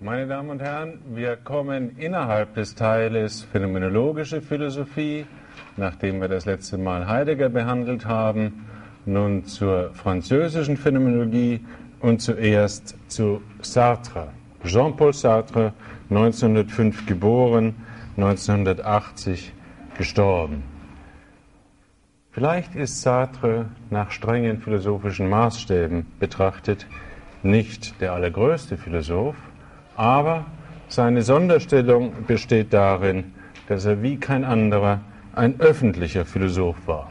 Meine Damen und Herren, wir kommen innerhalb des Teiles Phänomenologische Philosophie, nachdem wir das letzte Mal Heidegger behandelt haben, nun zur französischen Phänomenologie und zuerst zu Sartre. Jean-Paul Sartre, 1905 geboren, 1980 gestorben. Vielleicht ist Sartre nach strengen philosophischen Maßstäben betrachtet nicht der allergrößte Philosoph, aber seine Sonderstellung besteht darin, dass er wie kein anderer ein öffentlicher Philosoph war.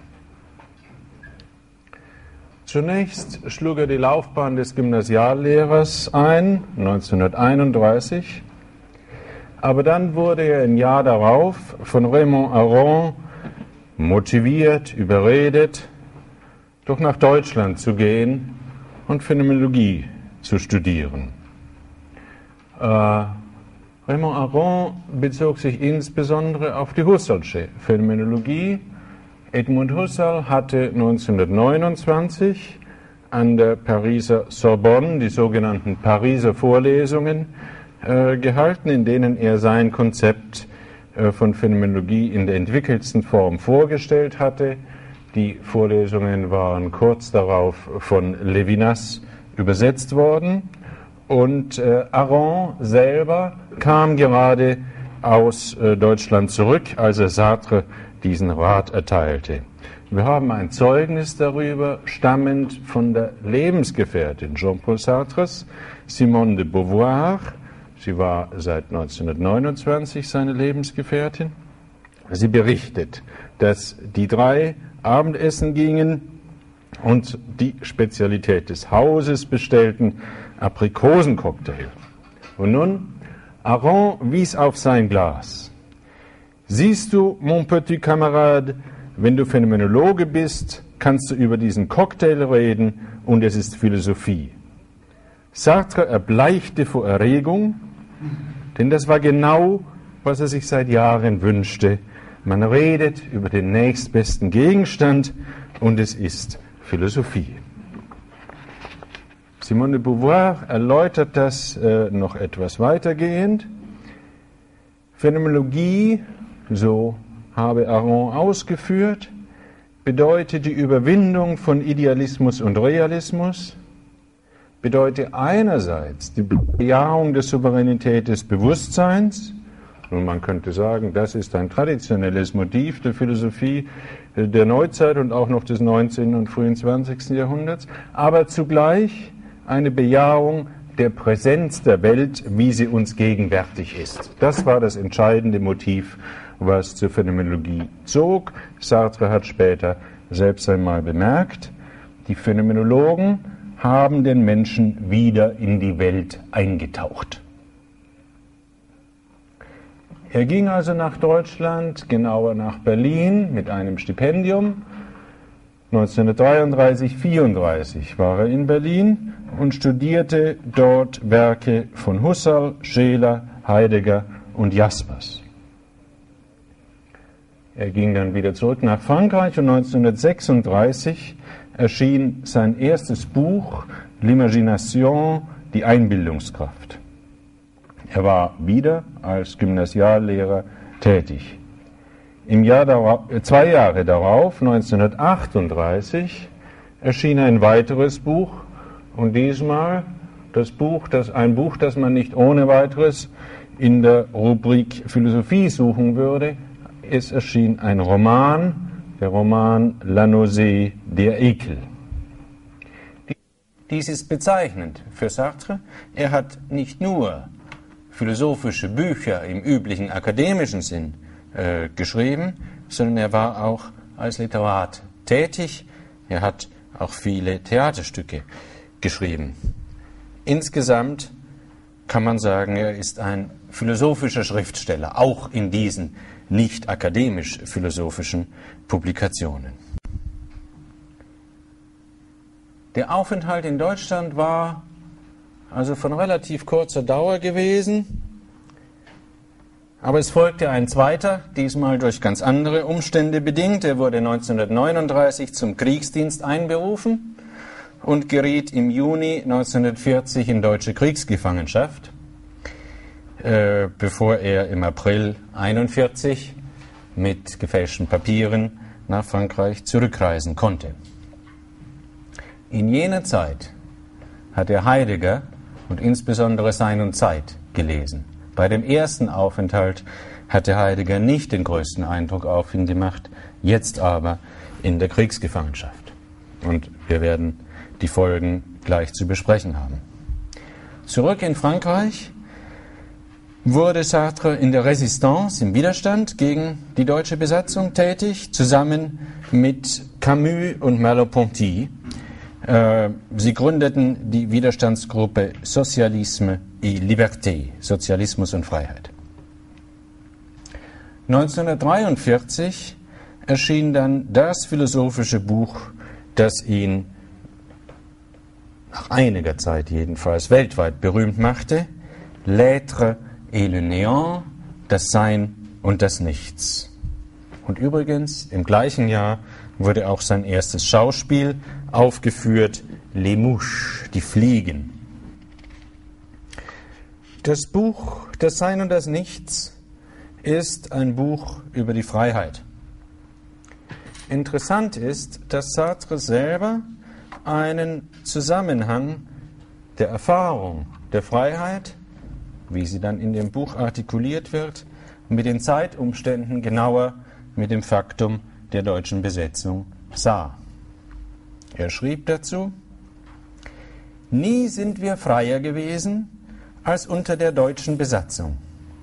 Zunächst schlug er die Laufbahn des Gymnasiallehrers ein, 1931, aber dann wurde er im Jahr darauf von Raymond Aron motiviert, überredet, doch nach Deutschland zu gehen und Phänomenologie zu studieren. Raymond Aron bezog sich insbesondere auf die Husserlsche Phänomenologie. Edmund Husserl hatte 1929 an der Pariser Sorbonne die sogenannten Pariser Vorlesungen gehalten, in denen er sein Konzept von Phänomenologie in der entwickeltsten Form vorgestellt hatte. Die Vorlesungen waren kurz darauf von Levinas übersetzt worden. Und Aron selber kam gerade aus Deutschland zurück, als er Sartre diesen Rat erteilte. Wir haben ein Zeugnis darüber, stammend von der Lebensgefährtin Jean-Paul Sartres, Simone de Beauvoir. Sie war seit 1929 seine Lebensgefährtin. Sie berichtet, dass die drei Abendessen gingen und die Spezialität des Hauses bestellten Aprikosencocktail. Und nun, Aron wies auf sein Glas. Siehst du, mon petit camarade, wenn du Phänomenologe bist, kannst du über diesen Cocktail reden und es ist Philosophie. Sartre erbleichte vor Erregung, denn das war genau, was er sich seit Jahren wünschte. Man redet über den nächstbesten Gegenstand und es ist Philosophie. Simone de Beauvoir erläutert das noch etwas weitergehend. Phänomenologie, so habe Aron ausgeführt, bedeutet die Überwindung von Idealismus und Realismus, bedeutet einerseits die Bejahung der Souveränität des Bewusstseins, und man könnte sagen, das ist ein traditionelles Motiv der Philosophie der Neuzeit und auch noch des 19. und frühen 20. Jahrhunderts, aber zugleich eine Bejahung der Präsenz der Welt, wie sie uns gegenwärtig ist. Das war das entscheidende Motiv, was zur Phänomenologie zog. Sartre hat später selbst einmal bemerkt, die Phänomenologen haben den Menschen wieder in die Welt eingetaucht. Er ging also nach Deutschland, genauer nach Berlin mit einem Stipendium. 1933/34 war er in Berlin und studierte dort Werke von Husserl, Scheler, Heidegger und Jaspers. Er ging dann wieder zurück nach Frankreich und 1936 erschien sein erstes Buch, L'Imagination, die Einbildungskraft. Er war wieder als Gymnasiallehrer tätig. Im Jahr 2 Jahre darauf, 1938, erschien ein weiteres Buch und diesmal ein Buch, das man nicht ohne weiteres in der Rubrik Philosophie suchen würde. Es erschien ein Roman, der Roman La Nausée, der Ekel. Dies ist bezeichnend für Sartre. Er hat nicht nur philosophische Bücher im üblichen akademischen Sinn geschrieben, sondern er war auch als Literat tätig. Er hat auch viele Theaterstücke geschrieben. Insgesamt kann man sagen, er ist ein philosophischer Schriftsteller, auch in diesen nicht akademisch-philosophischen Publikationen. Der Aufenthalt in Deutschland war also von relativ kurzer Dauer gewesen. Aber es folgte ein zweiter, diesmal durch ganz andere Umstände bedingt. Er wurde 1939 zum Kriegsdienst einberufen und geriet im Juni 1940 in deutsche Kriegsgefangenschaft. bevor er im April 1941 mit gefälschten Papieren nach Frankreich zurückreisen konnte. In jener Zeit hat er Heidegger und insbesondere Sein und Zeit gelesen. Bei dem ersten Aufenthalt hatte Heidegger nicht den größten Eindruck auf ihn gemacht, jetzt aber in der Kriegsgefangenschaft. Und wir werden die Folgen gleich zu besprechen haben. Zurück in Frankreich wurde Sartre in der Résistance, im Widerstand gegen die deutsche Besatzung tätig, zusammen mit Camus und Merleau-Ponty. Sie gründeten die Widerstandsgruppe Socialisme et Liberté, Sozialismus und Freiheit. 1943 erschien dann das philosophische Buch, das ihn nach einiger Zeit jedenfalls weltweit berühmt machte, L'être et le néant, das Sein und das Nichts. Und übrigens, im gleichen Jahr wurde auch sein erstes Schauspiel aufgeführt, Les Mouches, die Fliegen. Das Buch Das Sein und das Nichts ist ein Buch über die Freiheit. Interessant ist, dass Sartre selber einen Zusammenhang der Erfahrung der Freiheit, wie sie dann in dem Buch artikuliert wird, mit den Zeitumständen, genauer mit dem Faktum der deutschen Besetzung sah. Er schrieb dazu: Nie sind wir freier gewesen als unter der deutschen Besatzung.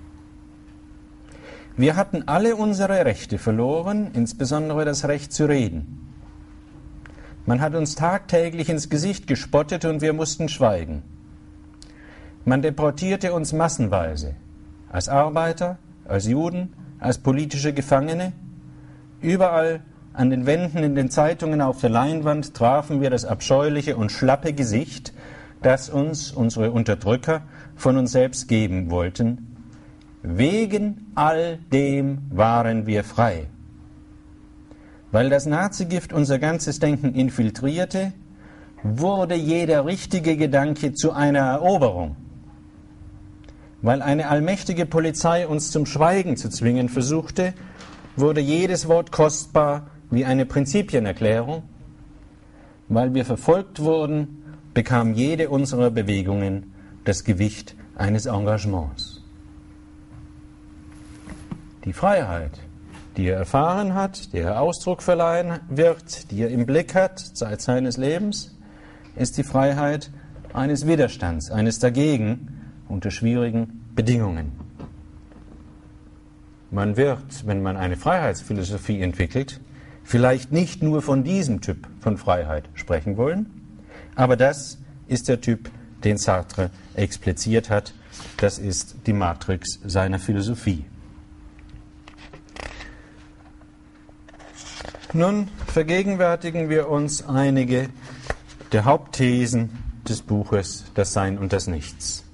Wir hatten alle unsere Rechte verloren, insbesondere das Recht zu reden. Man hat uns tagtäglich ins Gesicht gespottet und wir mussten schweigen. Man deportierte uns massenweise, als Arbeiter, als Juden, als politische Gefangene. Überall an den Wänden, in den Zeitungen, auf der Leinwand trafen wir das abscheuliche und schlappe Gesicht, das uns unsere Unterdrücker von uns selbst geben wollten. Wegen all dem waren wir frei. Weil das Nazigift unser ganzes Denken infiltrierte, wurde jeder richtige Gedanke zu einer Eroberung. Weil eine allmächtige Polizei uns zum Schweigen zu zwingen versuchte, wurde jedes Wort kostbar wie eine Prinzipienerklärung. Weil wir verfolgt wurden, bekam jede unserer Bewegungen das Gewicht eines Engagements. Die Freiheit, die er erfahren hat, der er Ausdruck verleihen wird, die er im Blick hat, Zeit seines Lebens, ist die Freiheit eines Widerstands, eines Dagegen unter schwierigen Bedingungen. Man wird, wenn man eine Freiheitsphilosophie entwickelt, vielleicht nicht nur von diesem Typ von Freiheit sprechen wollen, aber das ist der Typ, den Sartre expliziert hat. Das ist die Matrix seiner Philosophie. Nun vergegenwärtigen wir uns einige der Hauptthesen des Buches Das Sein und das Nichts.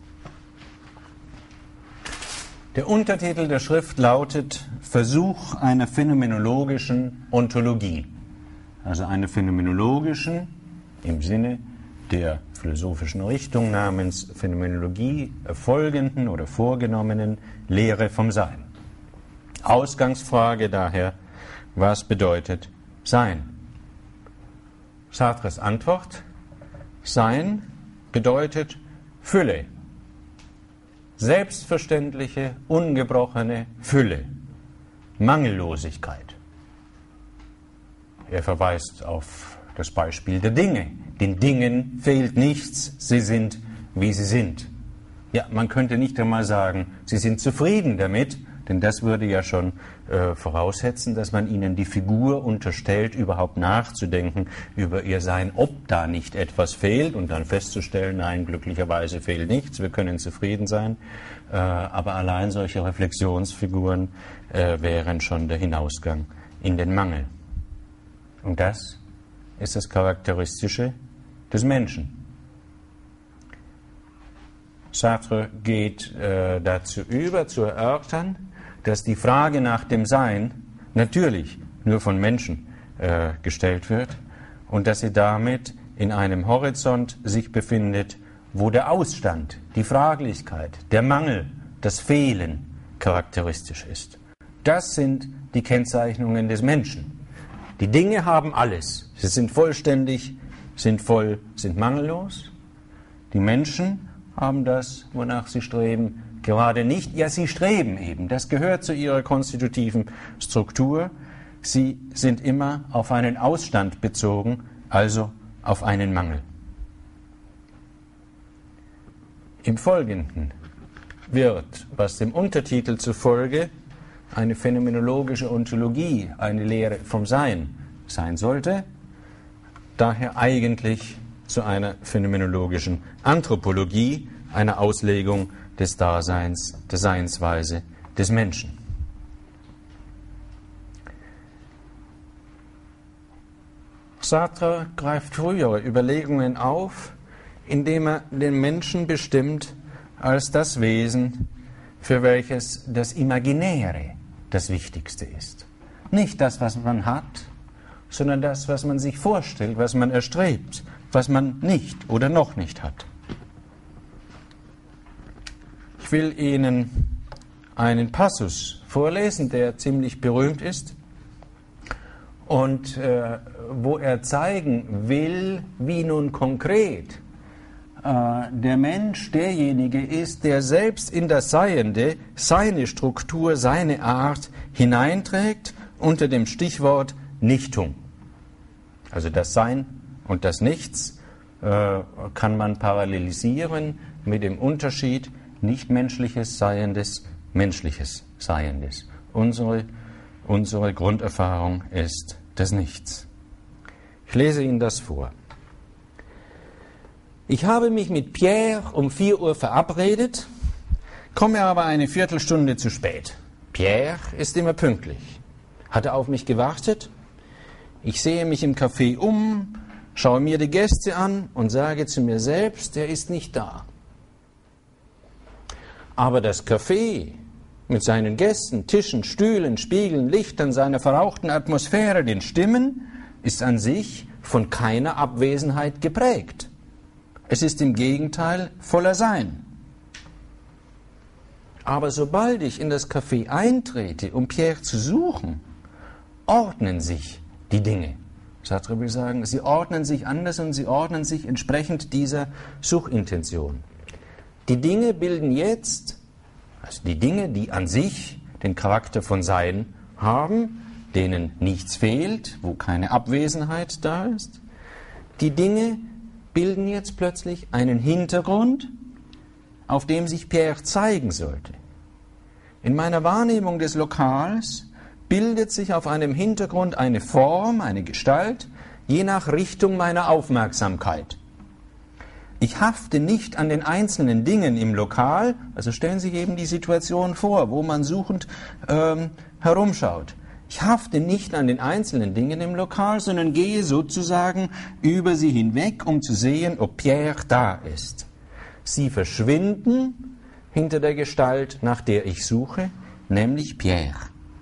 Der Untertitel der Schrift lautet Versuch einer phänomenologischen Ontologie, also einer phänomenologischen, im Sinne der philosophischen Richtung namens Phänomenologie erfolgenden oder vorgenommenen Lehre vom Sein. Ausgangsfrage daher: Was bedeutet Sein? Sartres Antwort: Sein bedeutet Fülle. Selbstverständliche, ungebrochene Fülle. Mangellosigkeit. Er verweist auf das Beispiel der Dinge. Den Dingen fehlt nichts, sie sind, wie sie sind. Ja, man könnte nicht einmal sagen, sie sind zufrieden damit, denn das würde ja schon voraussetzen, dass man ihnen die Figur unterstellt, überhaupt nachzudenken über ihr Sein, ob da nicht etwas fehlt und dann festzustellen, nein, glücklicherweise fehlt nichts, wir können zufrieden sein. Aber allein solche Reflexionsfiguren wären schon der Hinausgang in den Mangel. Und das ist das Charakteristische des Menschen. Sartre geht dazu über, zu erörtern, dass die Frage nach dem Sein natürlich nur von Menschen gestellt wird und dass sie damit in einem Horizont sich befindet, wo der Ausstand, die Fraglichkeit, der Mangel das Fehlen charakteristisch ist. Das sind die Kennzeichnungen des Menschen. Die Dinge haben alles. Sie sind vollständig, sind voll, sind mangellos. Die Menschen haben das, wonach sie streben, gerade nicht. Ja, sie streben eben. Das gehört zu ihrer konstitutiven Struktur. Sie sind immer auf einen Ausstand bezogen, also auf einen Mangel. Im Folgenden wird, was dem Untertitel zufolge eine phänomenologische Ontologie, eine Lehre vom Sein sein sollte, daher eigentlich zu einer phänomenologischen Anthropologie, einer Auslegung des Daseins, der Seinsweise des Menschen. Sartre greift frühere Überlegungen auf, indem er den Menschen bestimmt als das Wesen, für welches das Imaginäre das Wichtigste ist. Nicht das, was man hat, sondern das, was man sich vorstellt, was man erstrebt, was man nicht oder noch nicht hat. Ich will Ihnen einen Passus vorlesen, der ziemlich berühmt ist und wo er zeigen will, wie nun konkret der Mensch derjenige ist, der selbst in das Seiende seine Struktur, seine Art hineinträgt unter dem Stichwort Nichtung. Also das Sein und das Nichts kann man parallelisieren mit dem Unterschied nichtmenschliches Seiendes, menschliches Seiendes. Unsere Grunderfahrung ist das Nichts. Ich lese Ihnen das vor. Ich habe mich mit Pierre um 4 Uhr verabredet, komme aber eine Viertelstunde zu spät. Pierre ist immer pünktlich. Hat er auf mich gewartet? Ich sehe mich im Café um, schaue mir die Gäste an und sage zu mir selbst, er ist nicht da. Aber das Café mit seinen Gästen, Tischen, Stühlen, Spiegeln, Lichtern, seiner verrauchten Atmosphäre, den Stimmen, ist an sich von keiner Abwesenheit geprägt. Es ist im Gegenteil voller Sein. Aber sobald ich in das Café eintrete, um Pierre zu suchen, ordnen sich die Dinge. Sartre will sagen, sie ordnen sich anders und sie ordnen sich entsprechend dieser Suchintention. Die Dinge bilden jetzt, also die Dinge, die an sich den Charakter von Sein haben, denen nichts fehlt, wo keine Abwesenheit da ist, die Dinge bilden jetzt plötzlich einen Hintergrund, auf dem sich Pierre zeigen sollte. In meiner Wahrnehmung des Lokals bildet sich auf einem Hintergrund eine Form, eine Gestalt, je nach Richtung meiner Aufmerksamkeit. Ich hafte nicht an den einzelnen Dingen im Lokal, also stellen Sie sich eben die Situation vor, wo man suchend herumschaut. Ich hafte nicht an den einzelnen Dingen im Lokal, sondern gehe sozusagen über sie hinweg, um zu sehen, ob Pierre da ist. Sie verschwinden hinter der Gestalt, nach der ich suche, nämlich Pierre.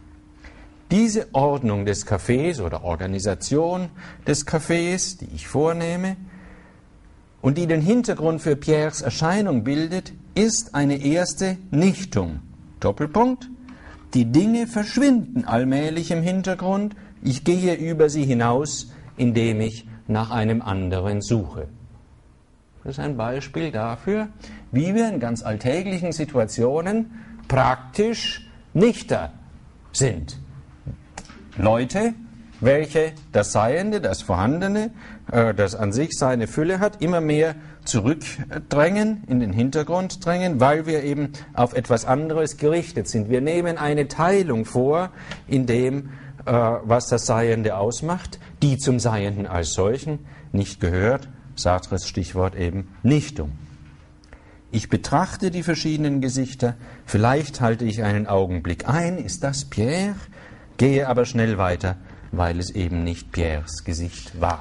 Diese Ordnung des Cafés oder Organisation des Cafés, die ich vornehme und die den Hintergrund für Pierres Erscheinung bildet, ist eine erste Nichtung. Doppelpunkt. Die Dinge verschwinden allmählich im Hintergrund. Ich gehe über sie hinaus, indem ich nach einem anderen suche. Das ist ein Beispiel dafür, wie wir in ganz alltäglichen Situationen praktisch Nichter sind. Leute, welche das Seiende, das Vorhandene, das an sich seine Fülle hat, immer mehr zurückdrängen, in den Hintergrund drängen, weil wir eben auf etwas anderes gerichtet sind. Wir nehmen eine Teilung vor in dem, was das Seiende ausmacht, die zum Seienden als solchen nicht gehört. Sartres Stichwort eben Nichtung. Ich betrachte die verschiedenen Gesichter, vielleicht halte ich einen Augenblick ein, ist das Pierre? Gehe aber schnell weiter, weil es eben nicht Pierres Gesicht war.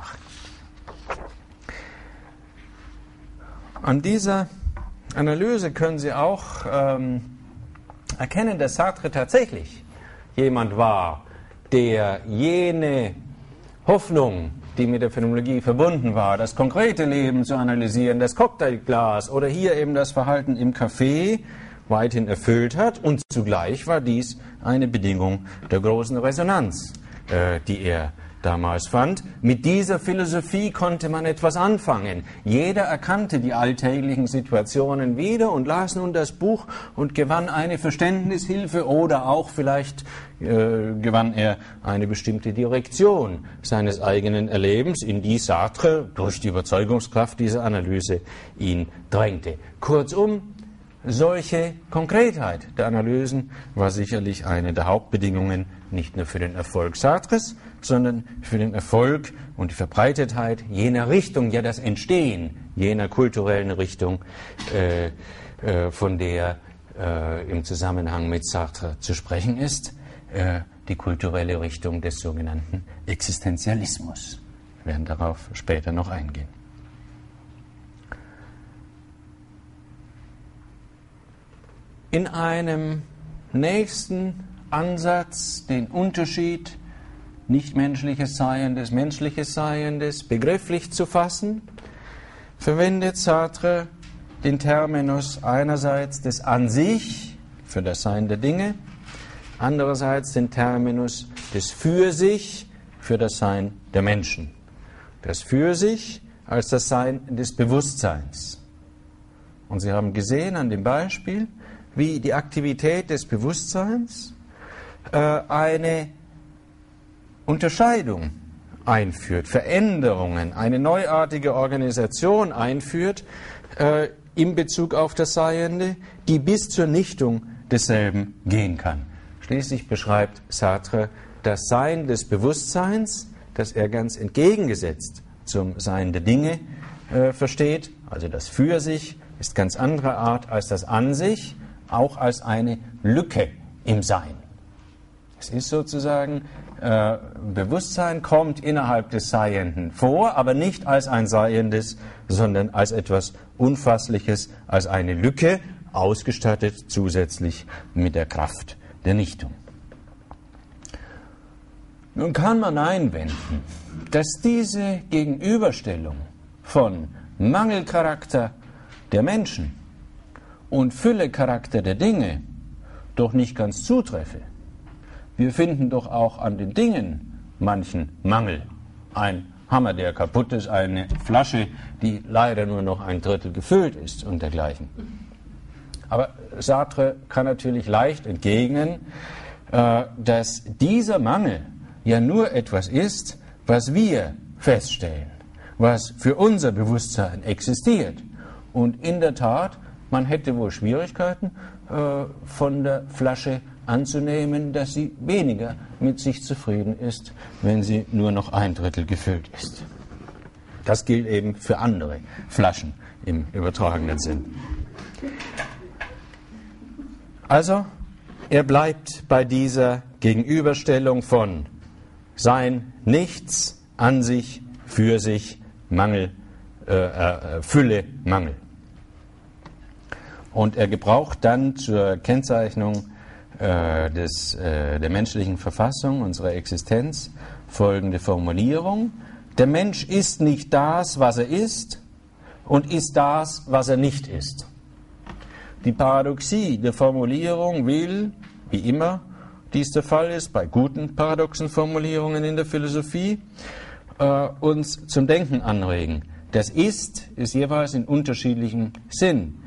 An dieser Analyse können Sie auch erkennen, dass Sartre tatsächlich jemand war, der jene Hoffnung, die mit der Phänomenologie verbunden war, das konkrete Leben zu analysieren, das Cocktailglas oder hier eben das Verhalten im Café weithin erfüllt hat, und zugleich war dies eine Bedingung der großen Resonanz, die er damals fand. Mit dieser Philosophie konnte man etwas anfangen. Jeder erkannte die alltäglichen Situationen wieder und las nun das Buch und gewann eine Verständnishilfe, oder auch vielleicht gewann er eine bestimmte Direktion seines eigenen Erlebens, in die Sartre durch die Überzeugungskraft dieser Analyse ihn drängte. Kurzum, solche Konkretheit der Analysen war sicherlich eine der Hauptbedingungen nicht nur für den Erfolg Sartres, sondern für den Erfolg und die Verbreitetheit jener Richtung, ja das Entstehen jener kulturellen Richtung, von der im Zusammenhang mit Sartre zu sprechen ist, die kulturelle Richtung des sogenannten Existenzialismus. Wir werden darauf später noch eingehen. In einem nächsten Ansatz den Unterschied nichtmenschliches Seiendes, menschliches Seiendes begrifflich zu fassen, verwendet Sartre den Terminus einerseits des An sich für das Sein der Dinge, andererseits den Terminus des Für sich für das Sein der Menschen. Das Für sich als das Sein des Bewusstseins. Und Sie haben gesehen an dem Beispiel, wie die Aktivität des Bewusstseins eine Unterscheidung einführt, Veränderungen, eine neuartige Organisation einführt in Bezug auf das Seiende, die bis zur Nichtung desselben gehen kann. Schließlich beschreibt Sartre das Sein des Bewusstseins, das er ganz entgegengesetzt zum Sein der Dinge versteht, also das Für sich, ist ganz anderer Art als das An sich, auch als eine Lücke im Sein. Es ist sozusagen, Bewusstsein kommt innerhalb des Seienden vor, aber nicht als ein Seiendes, sondern als etwas Unfassliches, als eine Lücke, ausgestattet zusätzlich mit der Kraft der Nichtung. Nun kann man einwenden, dass diese Gegenüberstellung von Mangelcharakter der Menschen und Füllecharakter der Dinge doch nicht ganz zutreffe. Wir finden doch auch an den Dingen manchen Mangel. Ein Hammer, der kaputt ist, eine Flasche, die leider nur noch ein Drittel gefüllt ist und dergleichen. Aber Sartre kann natürlich leicht entgegnen, dass dieser Mangel ja nur etwas ist, was wir feststellen, was für unser Bewusstsein existiert. Und in der Tat, man hätte wohl Schwierigkeiten, von der Flasche anzunehmen, dass sie weniger mit sich zufrieden ist, wenn sie nur noch ein Drittel gefüllt ist. Das gilt eben für andere Flaschen im übertragenen Sinn. Also, er bleibt bei dieser Gegenüberstellung von Sein, Nichts, An sich, Für sich, Mangel, Fülle, Mangel. Und er gebraucht dann zur Kennzeichnung der menschlichen Verfassung, unserer Existenz, folgende Formulierung: Der Mensch ist nicht das, was er ist, und ist das, was er nicht ist. Die Paradoxie der Formulierung will, wie immer dies der Fall ist, bei guten paradoxen Formulierungen in der Philosophie, uns zum Denken anregen. Das Ist jeweils in unterschiedlichem Sinn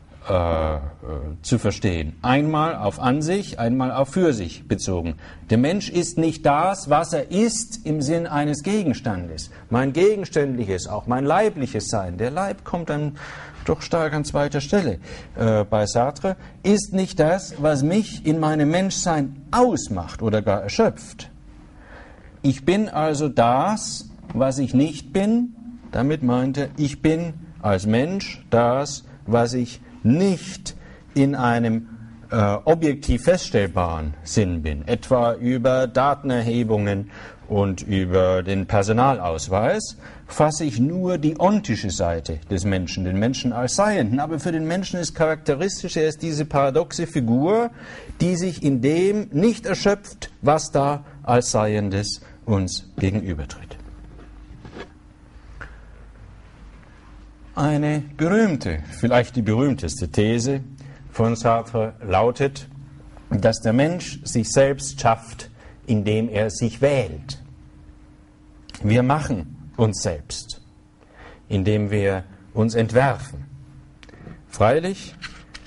zu verstehen. Einmal auf An sich, einmal auf Für sich bezogen. Der Mensch ist nicht das, was er ist im Sinn eines Gegenstandes. Mein gegenständliches, auch mein leibliches Sein, der Leib kommt dann doch stark an zweiter Stelle bei Sartre, ist nicht das, was mich in meinem Menschsein ausmacht oder gar erschöpft. Ich bin also das, was ich nicht bin. Damit meint er, ich bin als Mensch das, was ich nicht in einem objektiv feststellbaren Sinn bin, etwa über Datenerhebungen und über den Personalausweis, fasse ich nur die ontische Seite des Menschen, den Menschen als Seienden. Aber für den Menschen ist charakteristisch, er ist diese paradoxe Figur, die sich in dem nicht erschöpft, was da als Seiendes uns gegenübertritt. Eine berühmte, vielleicht die berühmteste These von Sartre lautet, dass der Mensch sich selbst schafft, indem er sich wählt. Wir machen uns selbst, indem wir uns entwerfen. Freilich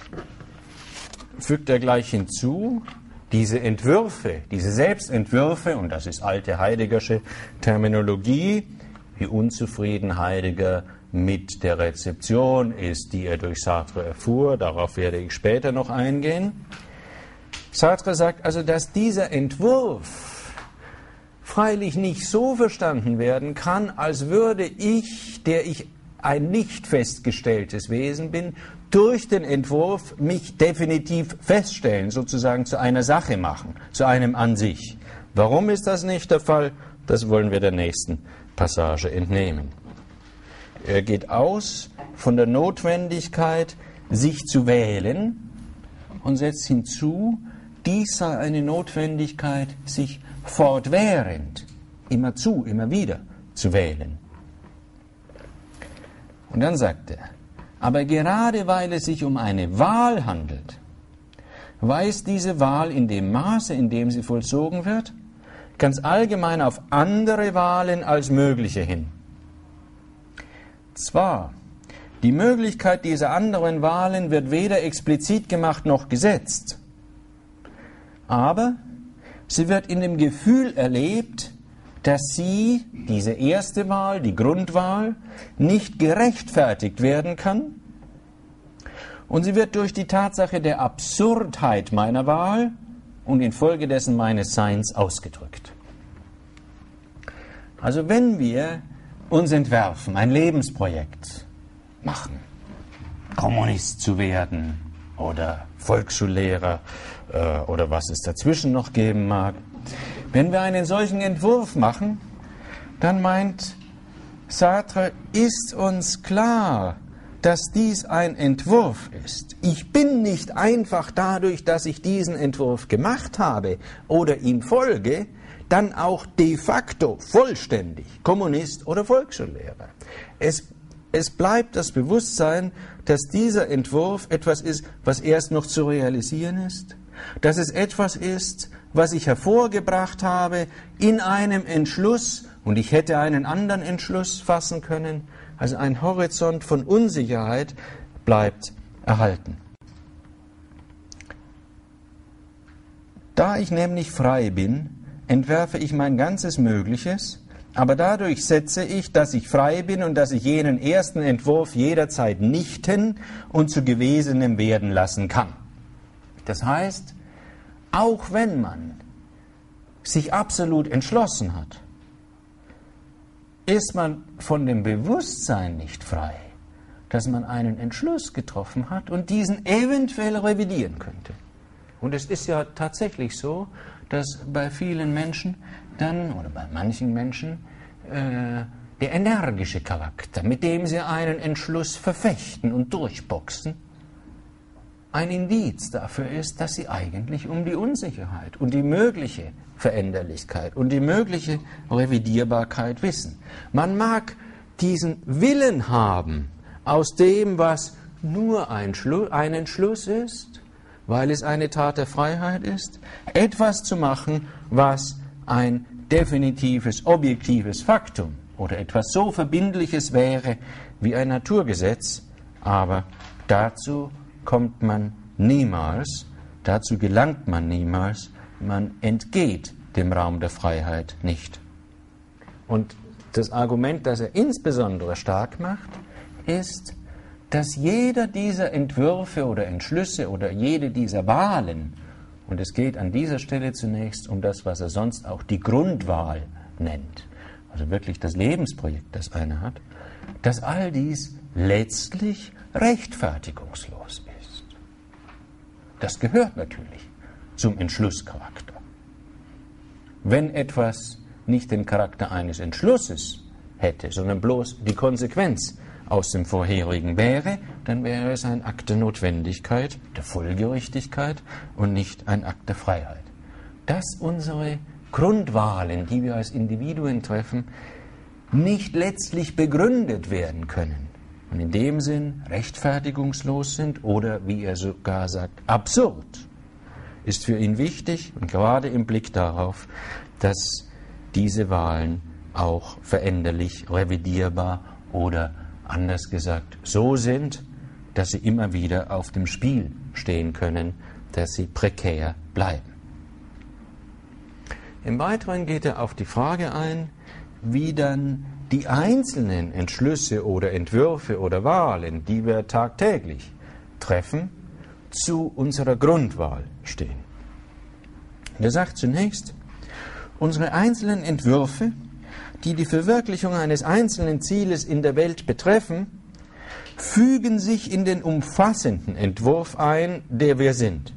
fügt er gleich hinzu, diese Entwürfe, diese Selbstentwürfe, und das ist alte Heideggersche Terminologie, wie unzufrieden Heidegger mit der Rezeption ist, die er durch Sartre erfuhr, darauf werde ich später noch eingehen. Sartre sagt also, dass dieser Entwurf freilich nicht so verstanden werden kann, als würde ich, der ich ein nicht festgestelltes Wesen bin, durch den Entwurf mich definitiv feststellen, sozusagen zu einer Sache machen, zu einem an sich. Warum ist das nicht der Fall? Das wollen wir der nächsten Passage entnehmen. Er geht aus von der Notwendigkeit, sich zu wählen, und setzt hinzu, dies sei eine Notwendigkeit, sich fortwährend, immerzu, immer wieder zu wählen. Und dann sagt er, aber gerade weil es sich um eine Wahl handelt, weist diese Wahl in dem Maße, in dem sie vollzogen wird, ganz allgemein auf andere Wahlen als mögliche hin. Zwar, die Möglichkeit dieser anderen Wahlen wird weder explizit gemacht noch gesetzt, aber sie wird in dem Gefühl erlebt, dass sie, diese erste Wahl, die Grundwahl, nicht gerechtfertigt werden kann, und sie wird durch die Tatsache der Absurdheit meiner Wahl und infolgedessen meines Seins ausgedrückt. Also wenn wir uns entwerfen, ein Lebensprojekt machen, Kommunist zu werden oder Volksschullehrer oder was es dazwischen noch geben mag, wenn wir einen solchen Entwurf machen, dann meint Sartre, ist uns klar, dass dies ein Entwurf ist. Ich bin nicht einfach dadurch, dass ich diesen Entwurf gemacht habe oder ihm folge, dann auch de facto vollständig Kommunist oder Volksschullehrer. Es bleibt das Bewusstsein, dass dieser Entwurf etwas ist, was erst noch zu realisieren ist, dass es etwas ist, was ich hervorgebracht habe in einem Entschluss, und ich hätte einen anderen Entschluss fassen können. Also ein Horizont von Unsicherheit bleibt erhalten. Da ich nämlich frei bin, entwerfe ich mein ganzes Mögliches, aber dadurch setze ich, dass ich frei bin und dass ich jenen ersten Entwurf jederzeit nichten und zu Gewesenem werden lassen kann. Das heißt, auch wenn man sich absolut entschlossen hat, ist man von dem Bewusstsein nicht frei, dass man einen Entschluss getroffen hat und diesen eventuell revidieren könnte. Und es ist ja tatsächlich so, dass bei vielen Menschen dann, oder bei manchen Menschen, der energische Charakter, mit dem sie einen Entschluss verfechten und durchboxen, ein Indiz dafür ist, dass sie eigentlich um die Unsicherheit und die mögliche Veränderlichkeit und die mögliche Revidierbarkeit wissen. Man mag diesen Willen haben, aus dem, was nur ein Entschluss ist, weil es eine Tat der Freiheit ist, etwas zu machen, was ein definitives, objektives Faktum oder etwas so Verbindliches wäre wie ein Naturgesetz, aber dazu kommt man niemals, dazu gelangt man niemals, man entgeht dem Raum der Freiheit nicht. Und das Argument, das er insbesondere stark macht, ist, dass jeder dieser Entwürfe oder Entschlüsse oder jede dieser Wahlen, und es geht an dieser Stelle zunächst um das, was er sonst auch die Grundwahl nennt, also wirklich das Lebensprojekt, das einer hat, dass all dies letztlich rechtfertigungslos ist. Das gehört natürlich zum Entschlusscharakter. Wenn etwas nicht den Charakter eines Entschlusses hätte, sondern bloß die Konsequenz aus dem vorherigen wäre, dann wäre es ein Akt der Notwendigkeit, der Folgerichtigkeit und nicht ein Akt der Freiheit. Dass unsere Grundwahlen, die wir als Individuen treffen, nicht letztlich begründet werden können und in dem Sinn rechtfertigungslos sind oder, wie er sogar sagt, absurd, ist für ihn wichtig und gerade im Blick darauf, dass diese Wahlen auch veränderlich, revidierbar oder anders gesagt so sind, dass sie immer wieder auf dem Spiel stehen können, dass sie prekär bleiben. Im Weiteren geht er auf die Frage ein, wie dann die einzelnen Entschlüsse oder Entwürfe oder Wahlen, die wir tagtäglich treffen, zu unserer Grundwahl stehen. Er sagt zunächst, unsere einzelnen Entwürfe, die die Verwirklichung eines einzelnen Zieles in der Welt betreffen, fügen sich in den umfassenden Entwurf ein, der wir sind.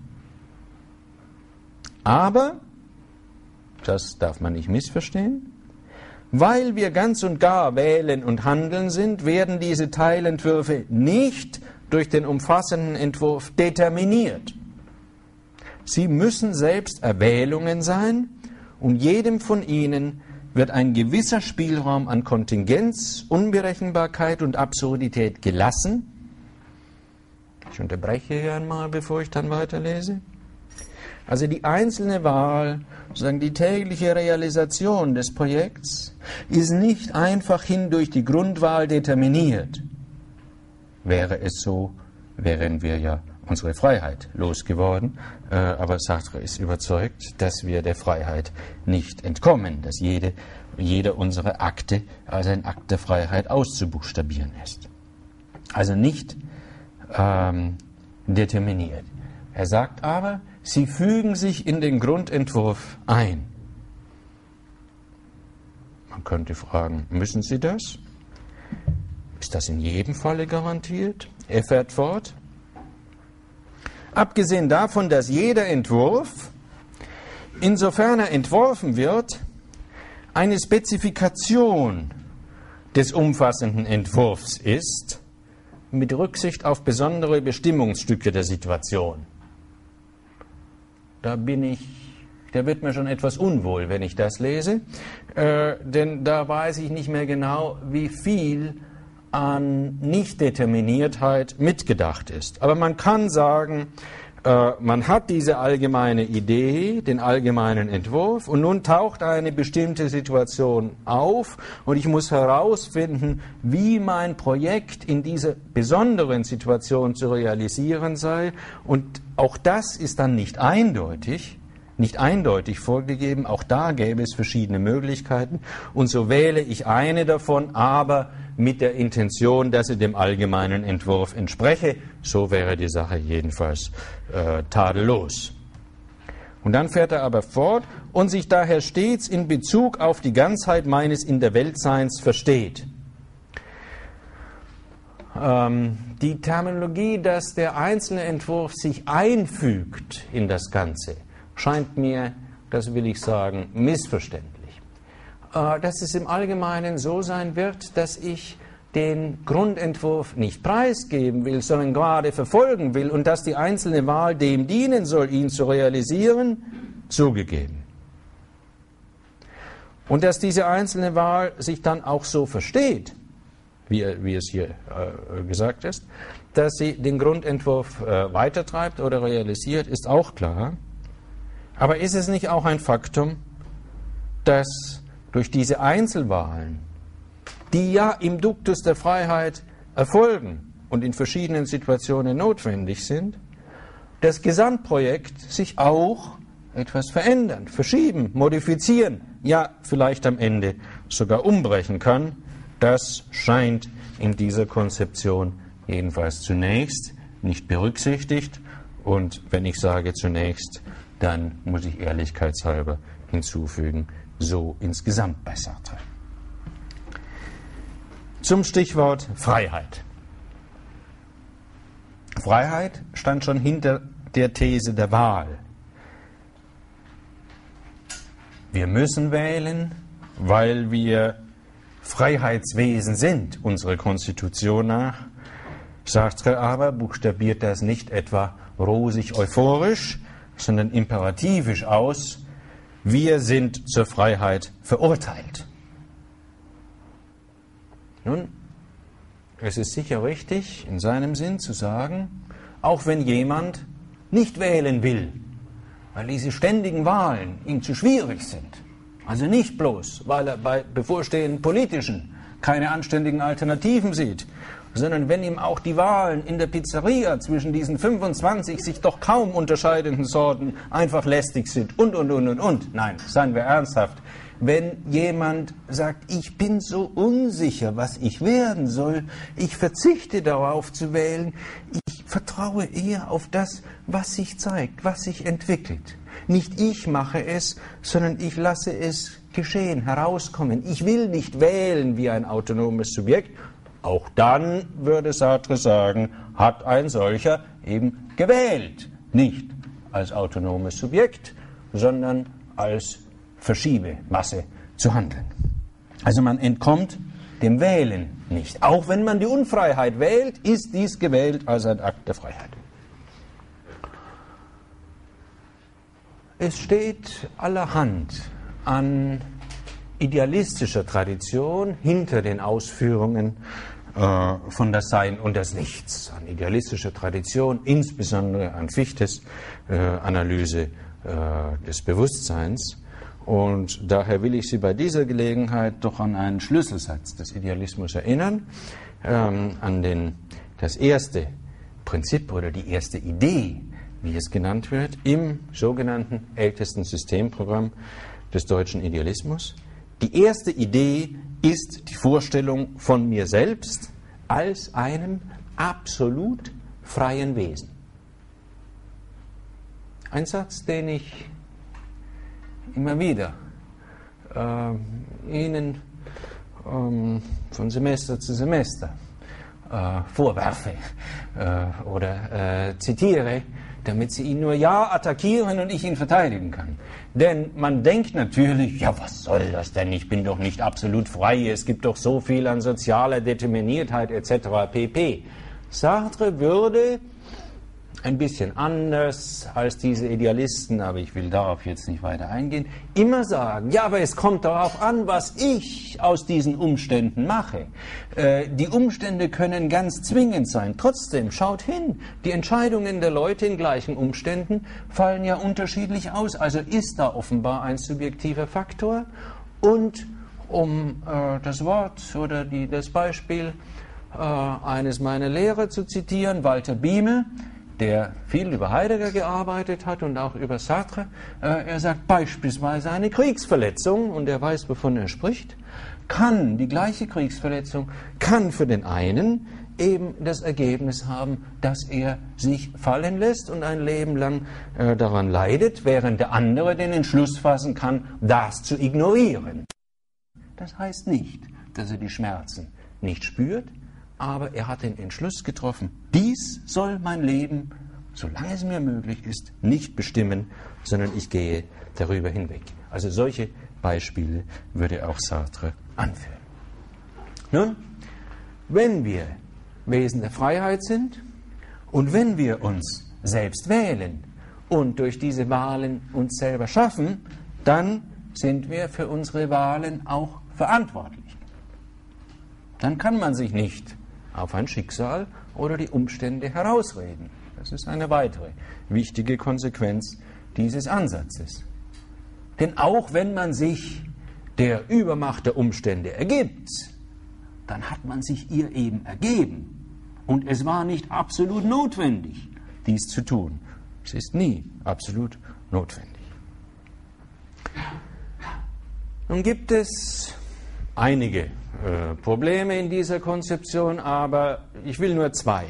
Aber, das darf man nicht missverstehen, weil wir ganz und gar wählen und handeln sind, werden diese Teilentwürfe nicht durch den umfassenden Entwurf determiniert. Sie müssen selbst Erwählungen sein und jedem von ihnen wird ein gewisser Spielraum an Kontingenz, Unberechenbarkeit und Absurdität gelassen. Ich unterbreche hier einmal, bevor ich dann weiterlese. Also die einzelne Wahl, sozusagen die tägliche Realisation des Projekts, ist nicht einfach hin durch die Grundwahl determiniert. Wäre es so, wären wir ja unsere Freiheit losgeworden, aber Sartre ist überzeugt, dass wir der Freiheit nicht entkommen, dass jeder unserer Akte als ein Akt der Freiheit auszubuchstabieren ist. Also nicht determiniert. Er sagt aber, sie fügen sich in den Grundentwurf ein. Man könnte fragen, müssen sie das? Ist das in jedem Falle garantiert? Er fährt fort. Abgesehen davon, dass jeder Entwurf, insofern er entworfen wird, eine Spezifikation des umfassenden Entwurfs ist, mit Rücksicht auf besondere Bestimmungsstücke der Situation. Da wird mir schon etwas unwohl, wenn ich das lese, denn da weiß ich nicht mehr genau, wie viel an Nichtdeterminiertheit mitgedacht ist. Aber man kann sagen, man hat diese allgemeine Idee, den allgemeinen Entwurf, und nun taucht eine bestimmte Situation auf und ich muss herausfinden, wie mein Projekt in dieser besonderen Situation zu realisieren sei. Und auch das ist dann nicht eindeutig vorgegeben. Auch da gäbe es verschiedene Möglichkeiten. Und so wähle ich eine davon, aber mit der Intention, dass sie dem allgemeinen Entwurf entspreche. So wäre die Sache jedenfalls tadellos. Und dann fährt er aber fort und sich daher stets in Bezug auf die Ganzheit meines in der Weltseins versteht. Die Terminologie, dass der einzelne Entwurf sich einfügt in das Ganze, scheint mir, das will ich sagen, missverständlich. Dass es im Allgemeinen so sein wird, dass ich den Grundentwurf nicht preisgeben will, sondern gerade verfolgen will und dass die einzelne Wahl dem dienen soll, ihn zu realisieren, zugegeben. Und dass diese einzelne Wahl sich dann auch so versteht, wie es hier gesagt ist, dass sie den Grundentwurf weitertreibt oder realisiert, ist auch klar. Aber ist es nicht auch ein Faktum, dass durch diese Einzelwahlen, die ja im Duktus der Freiheit erfolgen und in verschiedenen Situationen notwendig sind, das Gesamtprojekt sich auch etwas verändern, verschieben, modifizieren, ja vielleicht am Ende sogar umbrechen kann? Das scheint in dieser Konzeption jedenfalls zunächst nicht berücksichtigt. Und wenn ich sage zunächst, dann muss ich ehrlichkeitshalber hinzufügen, so insgesamt bei Sartre. Zum Stichwort Freiheit. Freiheit stand schon hinter der These der Wahl. Wir müssen wählen, weil wir Freiheitswesen sind, unsere Konstitution nach. Sartre aber buchstabiert das nicht etwa rosig euphorisch, sondern imperativisch aus: Wir sind zur Freiheit verurteilt. Nun, es ist sicher richtig, in seinem Sinn zu sagen, auch wenn jemand nicht wählen will, weil diese ständigen Wahlen ihm zu schwierig sind, also nicht bloß, weil er bei bevorstehenden politischen keine anständigen Alternativen sieht, sondern wenn ihm auch die Wahlen in der Pizzeria zwischen diesen 25 sich doch kaum unterscheidenden Sorten einfach lästig sind und. Nein, seien wir ernsthaft. Wenn jemand sagt, ich bin so unsicher, was ich werden soll, ich verzichte darauf zu wählen, ich vertraue eher auf das, was sich zeigt, was sich entwickelt. Nicht ich mache es, sondern ich lasse es geschehen, herauskommen. Ich will nicht wählen wie ein autonomes Subjekt. Auch dann, würde Sartre sagen, hat ein solcher eben gewählt. Nicht als autonomes Subjekt, sondern als Verschiebemasse zu handeln. Also man entkommt dem Wählen nicht. Auch wenn man die Unfreiheit wählt, ist dies gewählt als ein Akt der Freiheit. Es steht allerhand an idealistischer Tradition hinter den Ausführungen von das Sein und das Nichts. An idealistischer Tradition, insbesondere an Fichtes Analyse des Bewusstseins. Und daher will ich Sie bei dieser Gelegenheit doch an einen Schlüsselsatz des Idealismus erinnern, an das erste Prinzip oder die erste Idee, wie es genannt wird, im sogenannten ältesten Systemprogramm des deutschen Idealismus. Die erste Idee ist die Vorstellung von mir selbst als einem absolut freien Wesen. Ein Satz, den ich immer wieder Ihnen von Semester zu Semester vorwerfe oder zitiere, damit Sie ihn nur ja attackieren und ich ihn verteidigen kann. Denn man denkt natürlich, ja, was soll das denn? Ich bin doch nicht absolut frei, es gibt doch so viel an sozialer Determiniertheit etc. pp. Sartre würde ein bisschen anders als diese Idealisten, aber ich will darauf jetzt nicht weiter eingehen, immer sagen, ja, aber es kommt darauf an, was ich aus diesen Umständen mache. Die Umstände können ganz zwingend sein. Trotzdem, schaut hin, die Entscheidungen der Leute in gleichen Umständen fallen ja unterschiedlich aus. Also ist da offenbar ein subjektiver Faktor. Und um das Wort oder das Beispiel eines meiner Lehrer zu zitieren, Walter Biemel, der viel über Heidegger gearbeitet hat und auch über Sartre. Er sagt beispielsweise, eine Kriegsverletzung, und er weiß, wovon er spricht, die gleiche Kriegsverletzung kann für den einen eben das Ergebnis haben, dass er sich fallen lässt und ein Leben lang daran leidet, während der andere den Entschluss fassen kann, das zu ignorieren. Das heißt nicht, dass er die Schmerzen nicht spürt, aber er hat den Entschluss getroffen, dies soll mein Leben, solange es mir möglich ist, nicht bestimmen, sondern ich gehe darüber hinweg. Also solche Beispiele würde auch Sartre anführen. Nun, wenn wir Wesen der Freiheit sind und wenn wir uns selbst wählen und durch diese Wahlen uns selber schaffen, dann sind wir für unsere Wahlen auch verantwortlich. Dann kann man sich nicht auf ein Schicksal oder die Umstände herausreden. Das ist eine weitere wichtige Konsequenz dieses Ansatzes. Denn auch wenn man sich der Übermacht der Umstände ergibt, dann hat man sich ihr eben ergeben. Und es war nicht absolut notwendig, dies zu tun. Es ist nie absolut notwendig. Nun gibt es einige Probleme in dieser Konzeption, aber ich will nur zwei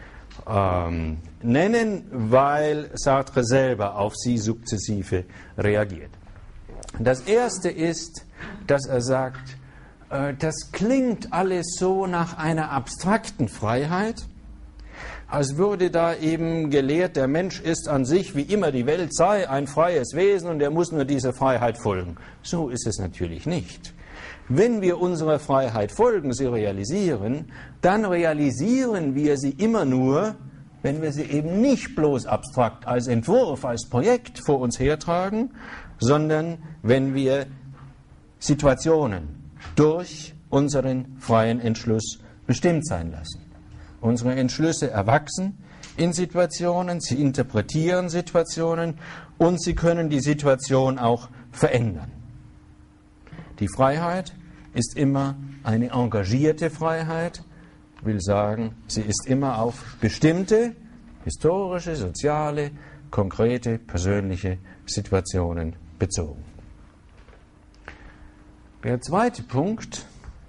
nennen, weil Sartre selber auf sie sukzessive reagiert. Das erste ist, dass er sagt, das klingt alles so nach einer abstrakten Freiheit, als würde da eben gelehrt, der Mensch ist an sich, wie immer die Welt sei, ein freies Wesen und er muss nur dieser Freiheit folgen. So ist es natürlich nicht. Wenn wir unserer Freiheit folgen, sie realisieren, dann realisieren wir sie immer nur, wenn wir sie eben nicht bloß abstrakt als Entwurf, als Projekt vor uns hertragen, sondern wenn wir Situationen durch unseren freien Entschluss bestimmt sein lassen. Unsere Entschlüsse erwachsen in Situationen, sie interpretieren Situationen und sie können die Situation auch verändern. Die Freiheit ist immer eine engagierte Freiheit, will sagen, sie ist immer auf bestimmte historische, soziale, konkrete, persönliche Situationen bezogen. Der zweite Punkt: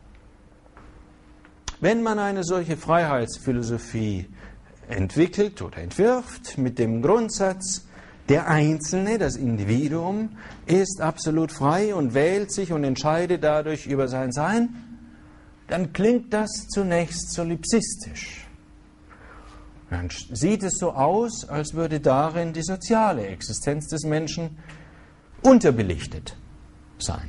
Wenn man eine solche Freiheitsphilosophie entwickelt oder entwirft mit dem Grundsatz, der Einzelne, das Individuum, ist absolut frei und wählt sich und entscheidet dadurch über sein Sein, dann klingt das zunächst solipsistisch. Dann sieht es so aus, als würde darin die soziale Existenz des Menschen unterbelichtet sein.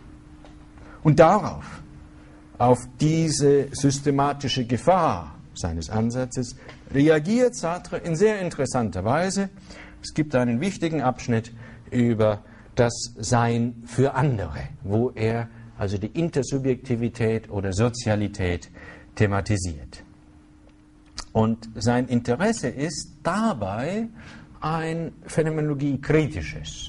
Und darauf, auf diese systematische Gefahr seines Ansatzes, reagiert Sartre in sehr interessanter Weise. Es gibt einen wichtigen Abschnitt über das Sein für andere, wo er also die Intersubjektivität oder Sozialität thematisiert. Und sein Interesse ist dabei ein phänomenologiekritisches.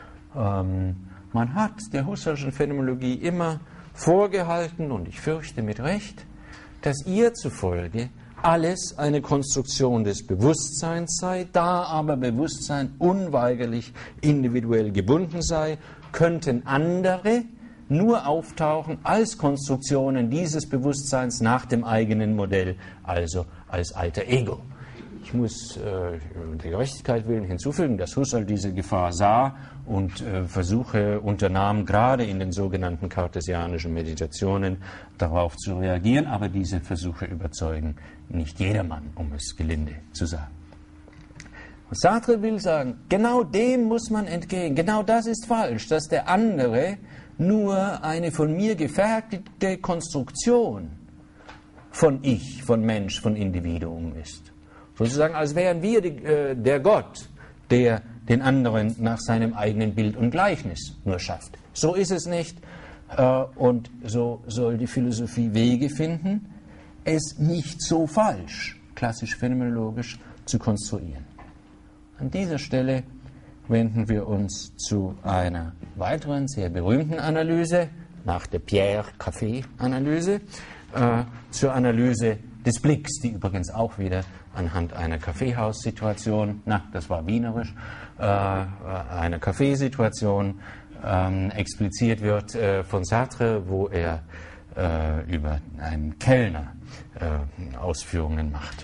Man hat der Husserlschen Phänomenologie immer vorgehalten, und ich fürchte mit Recht, dass ihr zufolge alles eine Konstruktion des Bewusstseins sei, da aber Bewusstsein unweigerlich individuell gebunden sei, könnten andere nur auftauchen als Konstruktionen dieses Bewusstseins nach dem eigenen Modell, also als alter Ego. Ich muss der Gerechtigkeit willen hinzufügen, dass Husserl diese Gefahr sah und Versuche unternahm, gerade in den sogenannten kartesianischen Meditationen darauf zu reagieren, aber diese Versuche überzeugen nicht jedermann, um es gelinde zu sagen. Und Sartre will sagen, genau dem muss man entgegen, genau das ist falsch, dass der andere nur eine von mir gefertigte Konstruktion von Ich, von Mensch, von Individuum ist. Sozusagen, als wären wir der Gott, der den anderen nach seinem eigenen Bild und Gleichnis nur schafft. So ist es nicht, und so soll die Philosophie Wege finden, es nicht so falsch, klassisch phänomenologisch, zu konstruieren. An dieser Stelle wenden wir uns zu einer weiteren, sehr berühmten Analyse, nach der Pierre-Café-Analyse, zur Analyse des Blicks, die übrigens auch wieder anhand einer Kaffeehaussituation, das war wienerisch, einer Kaffeesituation expliziert wird von Sartre, wo er über einen Kellner Ausführungen macht.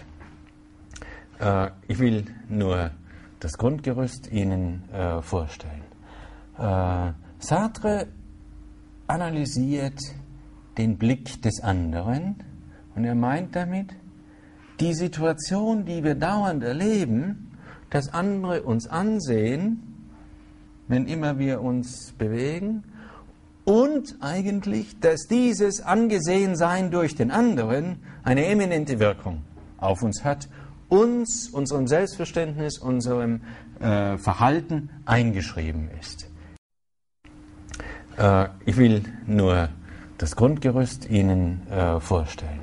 Ich will nur das Grundgerüst Ihnen vorstellen. Sartre analysiert den Blick des anderen und er meint damit, die Situation, die wir dauernd erleben, dass andere uns ansehen, wenn immer wir uns bewegen, und eigentlich, dass dieses Angesehensein durch den anderen eine eminente Wirkung auf uns hat, uns, unserem Selbstverständnis, unserem Verhalten eingeschrieben ist. Ich will nur das Grundgerüst Ihnen vorstellen.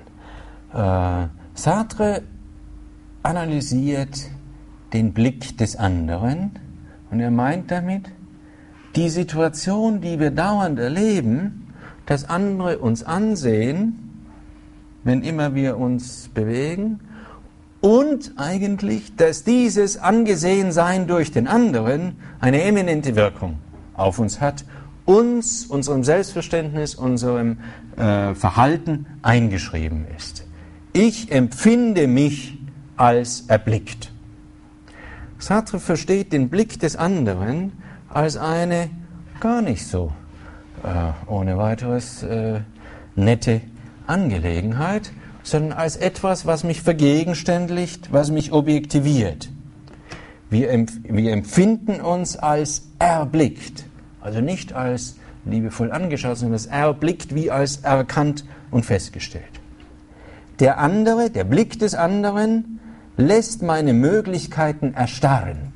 Sartre analysiert den Blick des anderen und er meint damit, die Situation, die wir dauernd erleben, dass andere uns ansehen, wenn immer wir uns bewegen, und eigentlich, dass dieses Angesehensein durch den anderen eine eminente Wirkung auf uns hat, uns, unserem Selbstverständnis, unserem Verhalten eingeschrieben ist. Ich empfinde mich als erblickt. Sartre versteht den Blick des anderen als eine gar nicht so ohne weiteres nette Angelegenheit, sondern als etwas, was mich vergegenständlicht, was mich objektiviert. Wir empfinden uns als erblickt, also nicht als liebevoll angeschaut, sondern als erblickt, wie als erkannt und festgestellt. Der andere, der Blick des anderen, lässt meine Möglichkeiten erstarren.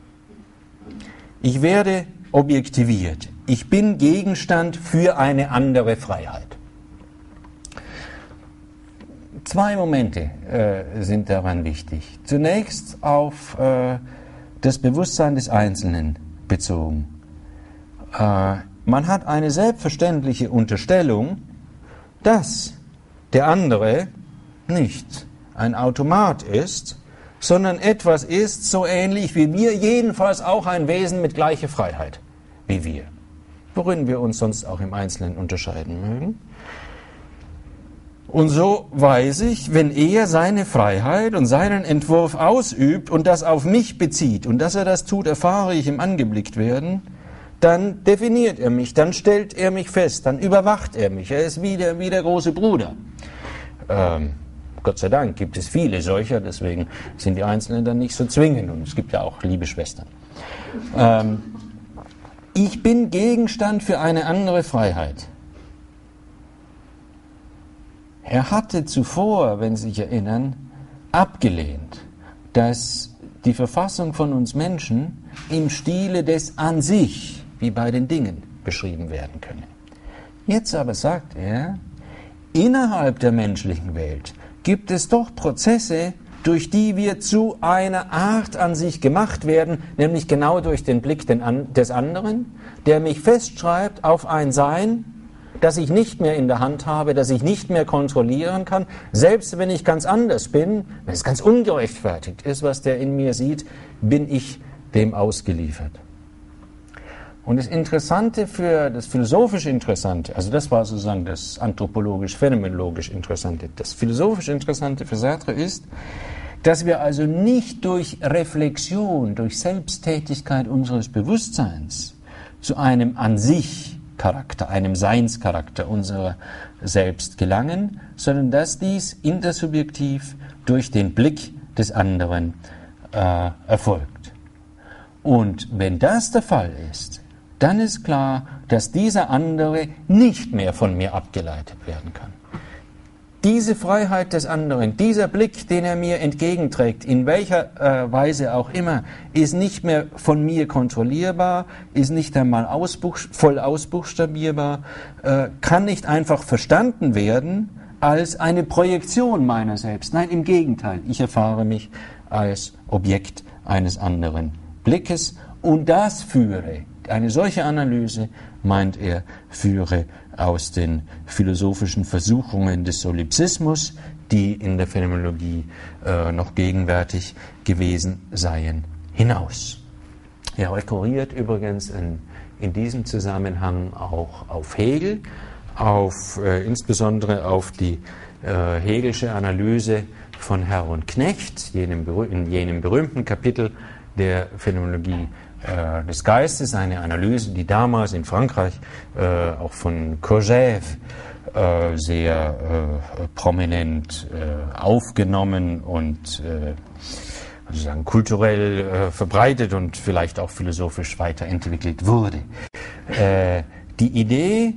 Ich werde objektiviert. Ich bin Gegenstand für eine andere Freiheit. Zwei Momente sind daran wichtig. Zunächst auf das Bewusstsein des Einzelnen bezogen. Man hat eine selbstverständliche Unterstellung, dass der andere nicht ein Automat ist, sondern etwas ist, so ähnlich wie wir, jedenfalls auch ein Wesen mit gleicher Freiheit wie wir, worin wir uns sonst auch im Einzelnen unterscheiden mögen. Und so weiß ich, wenn er seine Freiheit und seinen Entwurf ausübt und das auf mich bezieht, und dass er das tut, erfahre ich im Angeblicktwerden, dann definiert er mich, dann stellt er mich fest, dann überwacht er mich. Er ist wie der große Bruder. Gott sei Dank gibt es viele solcher, deswegen sind die Einzelnen dann nicht so zwingend, und es gibt ja auch liebe Schwestern. Ich bin Gegenstand für eine andere Freiheit. Er hatte zuvor, wenn Sie sich erinnern, abgelehnt, dass die Verfassung von uns Menschen im Stile des An sich, wie bei den Dingen, beschrieben werden könne. Jetzt aber sagt er, innerhalb der menschlichen Welt gibt es doch Prozesse, durch die wir zu einer Art an sich gemacht werden, nämlich genau durch den Blick des anderen, der mich festschreibt auf ein Sein, das ich nicht mehr in der Hand habe, das ich nicht mehr kontrollieren kann, selbst wenn ich ganz anders bin, wenn es ganz ungerechtfertigt ist, was der in mir sieht, bin ich dem ausgeliefert. Und das Interessante das philosophisch Interessante, also das war sozusagen das anthropologisch-phänomenologisch Interessante, das philosophisch Interessante für Sartre ist, dass wir also nicht durch Reflexion, durch Selbsttätigkeit unseres Bewusstseins zu einem an sich Charakter, einem Seinscharakter unserer selbst gelangen, sondern dass dies intersubjektiv durch den Blick des anderen erfolgt. Und wenn das der Fall ist, dann ist klar, dass dieser andere nicht mehr von mir abgeleitet werden kann. Diese Freiheit des anderen, dieser Blick, den er mir entgegenträgt, in welcher Weise auch immer, ist nicht mehr von mir kontrollierbar, ist nicht einmal voll ausbuchstabierbar, kann nicht einfach verstanden werden als eine Projektion meiner selbst. Nein, im Gegenteil, ich erfahre mich als Objekt eines anderen Blickes, und das eine solche Analyse, meint er, führe aus den philosophischen Versuchungen des Solipsismus, die in der Phänomenologie noch gegenwärtig gewesen seien, hinaus. Er rekurriert übrigens in diesem Zusammenhang auch auf Hegel, insbesondere auf die Hegelsche Analyse von Herr und Knecht, in jenem berühmten Kapitel der Phänomenologie des Geistes, eine Analyse, die damals in Frankreich auch von Kojève sehr prominent aufgenommen und sozusagen kulturell verbreitet und vielleicht auch philosophisch weiterentwickelt wurde. Die Idee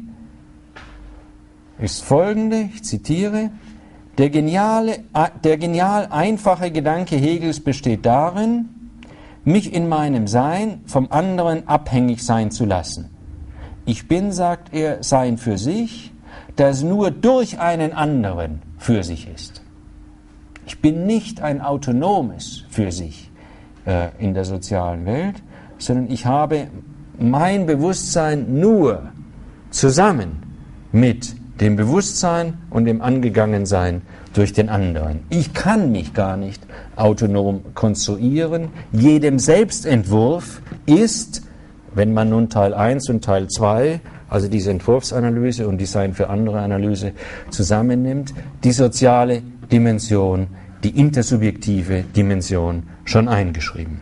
ist folgende, ich zitiere: Der genial einfache Gedanke Hegels besteht darin, mich in meinem Sein vom anderen abhängig sein zu lassen. Ich bin, sagt er, Sein für sich, das nur durch einen anderen für sich ist. Ich bin nicht ein autonomes für sich in der sozialen Welt, sondern ich habe mein Bewusstsein nur zusammen mit dem Bewusstsein und dem Angegangensein durch den anderen. Ich kann mich gar nicht autonom konstruieren. Jedem Selbstentwurf ist, wenn man nun Teil 1 und Teil 2, also diese Entwurfsanalyse und die Sein für andere Analyse zusammennimmt, die soziale Dimension, die intersubjektive Dimension schon eingeschrieben.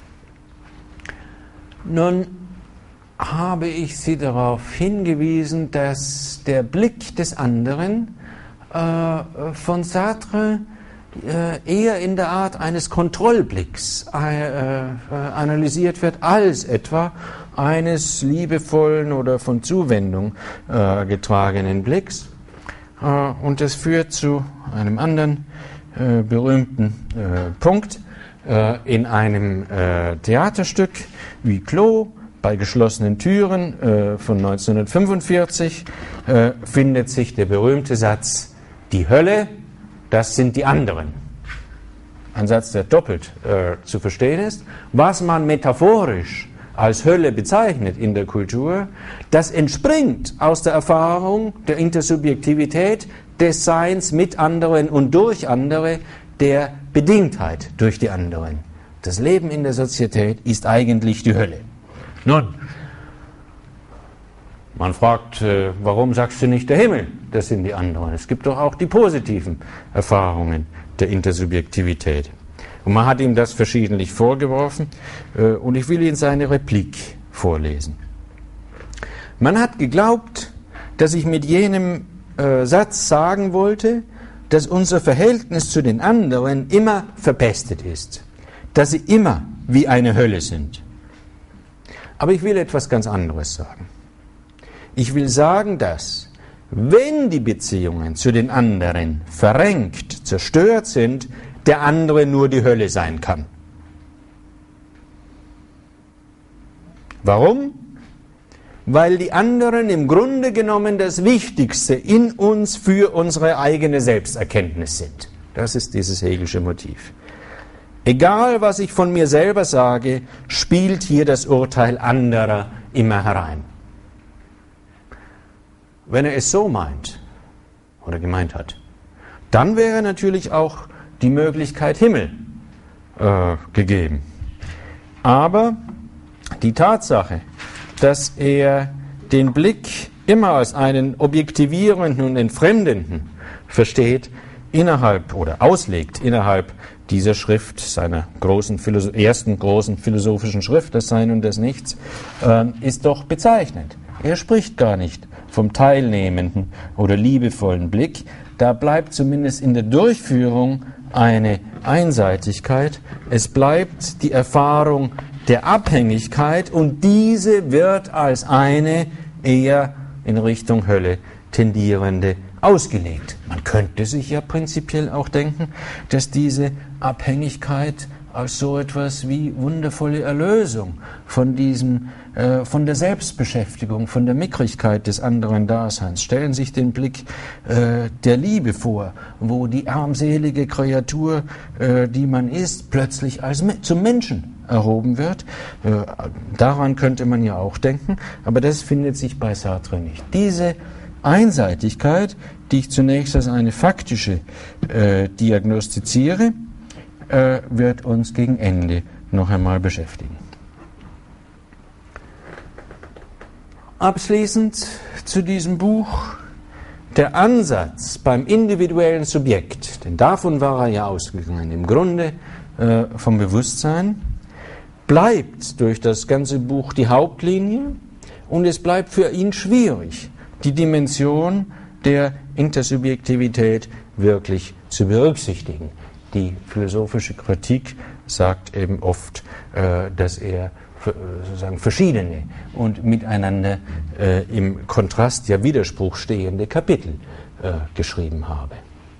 Nun habe ich Sie darauf hingewiesen, dass der Blick des anderen von Sartre eher in der Art eines Kontrollblicks analysiert wird, als etwa eines liebevollen oder von Zuwendung getragenen Blicks. Und das führt zu einem anderen berühmten Punkt. In einem Theaterstück wie Clos bei geschlossenen Türen von 1945 findet sich der berühmte Satz: Die Hölle das sind die anderen. Ein Satz, der doppelt zu verstehen ist. Was man metaphorisch als Hölle bezeichnet in der Kultur, das entspringt aus der Erfahrung der Intersubjektivität des Seins mit anderen und durch andere, der Bedingtheit durch die anderen. Das Leben in der Sozietät ist eigentlich die Hölle. Nun, man fragt, warum sagst du nicht der Himmel? Das sind die anderen. Es gibt doch auch die positiven Erfahrungen der Intersubjektivität. Und man hat ihm das verschiedentlich vorgeworfen und ich will Ihnen seine Replik vorlesen. Man hat geglaubt, dass ich mit jenem Satz sagen wollte, dass unser Verhältnis zu den anderen immer verpestet ist, dass sie immer wie eine Hölle sind. Aber ich will etwas ganz anderes sagen. Ich will sagen, dass, wenn die Beziehungen zu den anderen verrenkt, zerstört sind, der andere nur die Hölle sein kann. Warum? Weil die anderen im Grunde genommen das Wichtigste in uns für unsere eigene Selbsterkenntnis sind. Das ist dieses Hegelsche Motiv. Egal, was ich von mir selber sage, spielt hier das Urteil anderer immer herein. Wenn er es so meint oder gemeint hat, dann wäre natürlich auch die Möglichkeit Himmel gegeben. Aber die Tatsache, dass er den Blick immer als einen objektivierenden und entfremdenden versteht, innerhalb oder auslegt innerhalb dieser Schrift, seiner ersten großen philosophischen Schrift, das Sein und das Nichts, ist doch bezeichnend. Er spricht gar nicht vom teilnehmenden oder liebevollen Blick. Da bleibt zumindest in der Durchführung eine Einseitigkeit. Es bleibt die Erfahrung der Abhängigkeit und diese wird als eine eher in Richtung Hölle tendierende ausgelegt. Man könnte sich ja prinzipiell auch denken, dass diese Abhängigkeit als so etwas wie wundervolle Erlösung von von der Selbstbeschäftigung, von der Mickrigkeit des anderen Daseins. Stellen Sie sich den Blick der Liebe vor, wo die armselige Kreatur, die man ist, plötzlich zum Menschen erhoben wird. Daran könnte man ja auch denken, aber das findet sich bei Sartre nicht. Diese Einseitigkeit, die ich zunächst als eine faktische diagnostiziere, wird uns gegen Ende noch einmal beschäftigen. Abschließend zu diesem Buch der Ansatz beim individuellen Subjekt, denn davon war er ja ausgegangen, im Grunde vom Bewusstsein, bleibt durch das ganze Buch die Hauptlinie und es bleibt für ihn schwierig, die Dimension der Intersubjektivität wirklich zu berücksichtigen. Die philosophische Kritik sagt eben oft, dass er sozusagen verschiedene und miteinander im Kontrast, ja Widerspruch stehende Kapitel geschrieben habe.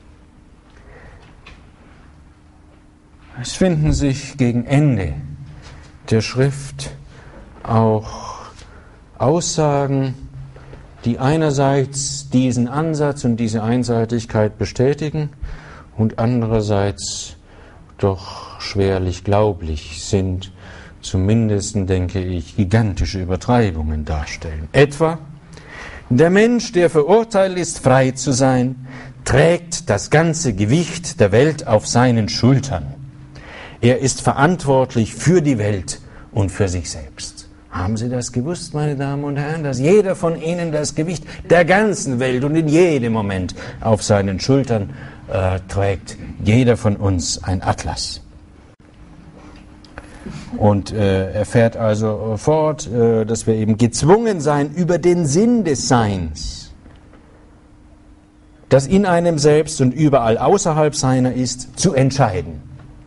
Es finden sich gegen Ende der Schrift auch Aussagen, die einerseits diesen Ansatz und diese Einseitigkeit bestätigen und andererseits doch schwerlich glaublich sind, zumindest, denke ich, gigantische Übertreibungen darstellen. Etwa, der Mensch, der verurteilt ist, frei zu sein, trägt das ganze Gewicht der Welt auf seinen Schultern. Er ist verantwortlich für die Welt und für sich selbst. Haben Sie das gewusst, meine Damen und Herren, dass jeder von Ihnen das Gewicht der ganzen Welt und in jedem Moment auf seinen Schultern trägt? Jeder von uns ein Atlas. Und er fährt also fort, dass wir eben gezwungen seien, über den Sinn des Seins, das in einem selbst und überall außerhalb seiner ist, zu entscheiden.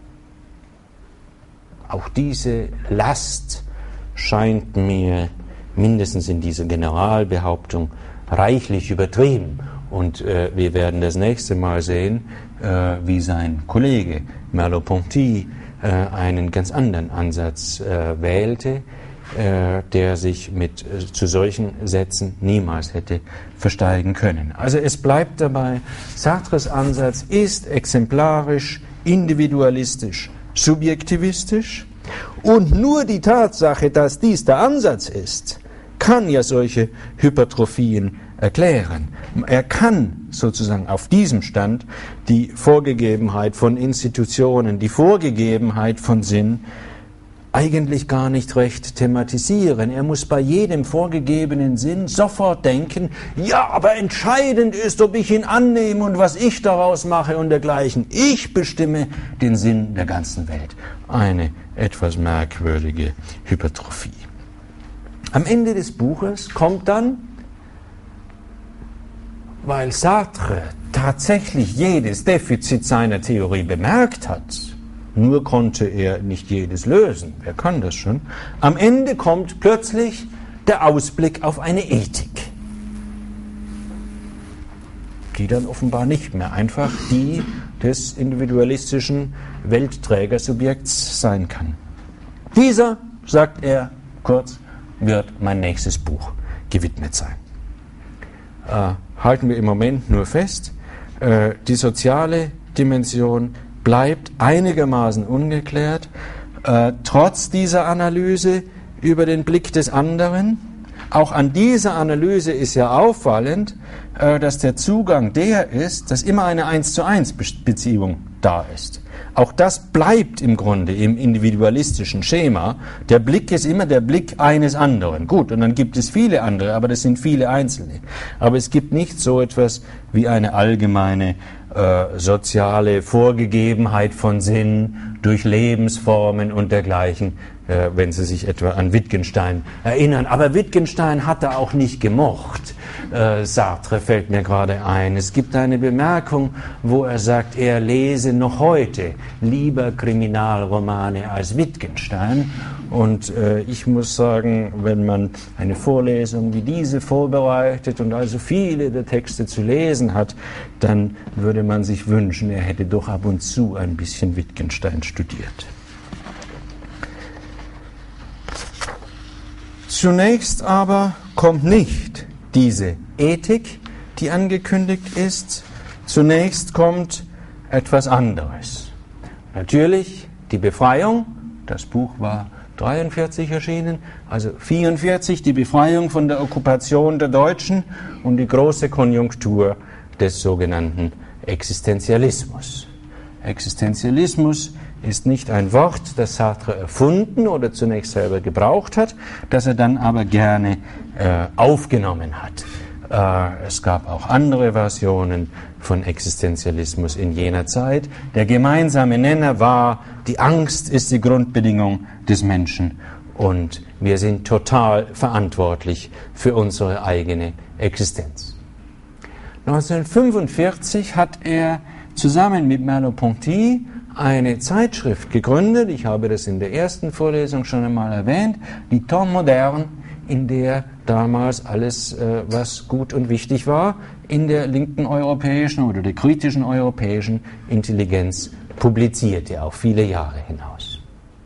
Auch diese Last scheint mir mindestens in dieser Generalbehauptung reichlich übertrieben. Und wir werden das nächste Mal sehen, wie sein Kollege Merleau-Ponty einen ganz anderen Ansatz wählte, der sich zu solchen Sätzen niemals hätte versteigen können. Also es bleibt dabei, Sartres Ansatz ist exemplarisch, individualistisch, subjektivistisch, und nur die Tatsache, dass dies der Ansatz ist, kann ja solche Hypertrophien erklären. Er kann sozusagen auf diesem Stand die Vorgegebenheit von Institutionen, die Vorgegebenheit von Sinn eigentlich gar nicht recht thematisieren. Er muss bei jedem vorgegebenen Sinn sofort denken, ja, aber entscheidend ist, ob ich ihn annehme und was ich daraus mache und dergleichen. Ich bestimme den Sinn der ganzen Welt. Eine etwas merkwürdige Hypertrophie. Am Ende des Buches kommt dann, weil Sartre tatsächlich jedes Defizit seiner Theorie bemerkt hat, nur konnte er nicht jedes lösen, wer kann das schon, am Ende kommt plötzlich der Ausblick auf eine Ethik, die dann offenbar nicht mehr einfach die des individualistischen Weltträgersubjekts sein kann. Dieser, sagt er kurz, wird mein nächstes Buch gewidmet sein. Halten wir im Moment nur fest, die soziale Dimension bleibt einigermaßen ungeklärt, trotz dieser Analyse über den Blick des anderen. Auch an dieser Analyse ist ja auffallend, dass der Zugang der ist, dass immer eine 1:1 Beziehung da ist. Auch das bleibt im Grunde im individualistischen Schema. Der Blick ist immer der Blick eines anderen. Gut, und dann gibt es viele andere, aber das sind viele Einzelne. Aber es gibt nicht so etwas wie eine allgemeine soziale Vorgegebenheit von Sinn durch Lebensformen und dergleichen, wenn Sie sich etwa an Wittgenstein erinnern. Aber Wittgenstein hat er auch nicht gemocht. Sartre fällt mir gerade ein. Es gibt eine Bemerkung, wo er sagt, er lese noch heute lieber Kriminalromane als Wittgenstein. Und ich muss sagen, wenn man eine Vorlesung wie diese vorbereitet und also viele der Texte zu lesen hat, dann würde man sich wünschen, er hätte doch ab und zu ein bisschen Wittgenstein studiert. Zunächst aber kommt nicht diese Ethik, die angekündigt ist. Zunächst kommt etwas anderes. Natürlich die Befreiung, das Buch war 43 erschienen, also 44 die Befreiung von der Okkupation der Deutschen und die große Konjunktur des sogenannten Existenzialismus. Existenzialismus ist nicht ein Wort, das Sartre erfunden oder zunächst selber gebraucht hat, das er dann aber gerne aufgenommen hat. Es gab auch andere Versionen von Existenzialismus in jener Zeit. Der gemeinsame Nenner war, die Angst ist die Grundbedingung des Menschen und wir sind total verantwortlich für unsere eigene Existenz. 1945 hat er zusammen mit Merleau-Ponty eine Zeitschrift gegründet, ich habe das in der ersten Vorlesung schon einmal erwähnt, die Temps Moderne, in der damals alles, was gut und wichtig war, in der linken europäischen oder der kritischen europäischen Intelligenz publizierte, auch viele Jahre hinaus.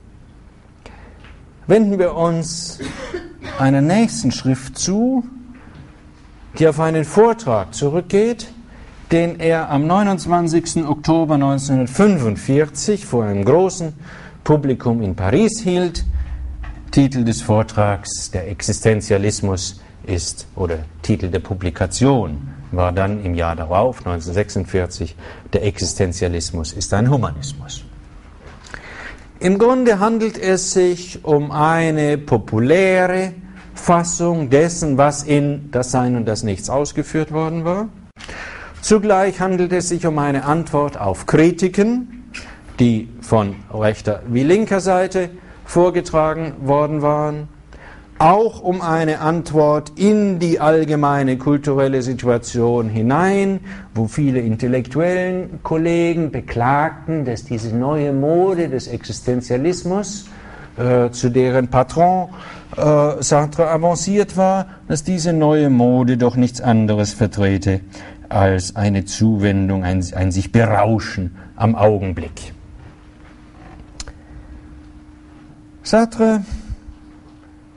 Wenden wir uns einer nächsten Schrift zu, die auf einen Vortrag zurückgeht, den er am 29. Oktober 1945 vor einem großen Publikum in Paris hielt. Titel des Vortrags, der Existenzialismus ist, oder Titel der Publikation war dann im Jahr darauf, 1946, der Existenzialismus ist ein Humanismus. Im Grunde handelt es sich um eine populäre Fassung dessen, was in Das Sein und das Nichts ausgeführt worden war. Zugleich handelt es sich um eine Antwort auf Kritiken, die von rechter wie linker Seite vorgetragen worden waren, auch um eine Antwort in die allgemeine kulturelle Situation hinein, wo viele intellektuellen Kollegen beklagten, dass diese neue Mode des Existenzialismus, zu deren Patron Sartre avanciert war, dass diese neue Mode doch nichts anderes vertrete als eine Zuwendung, ein sich berauschen am Augenblick. Sartre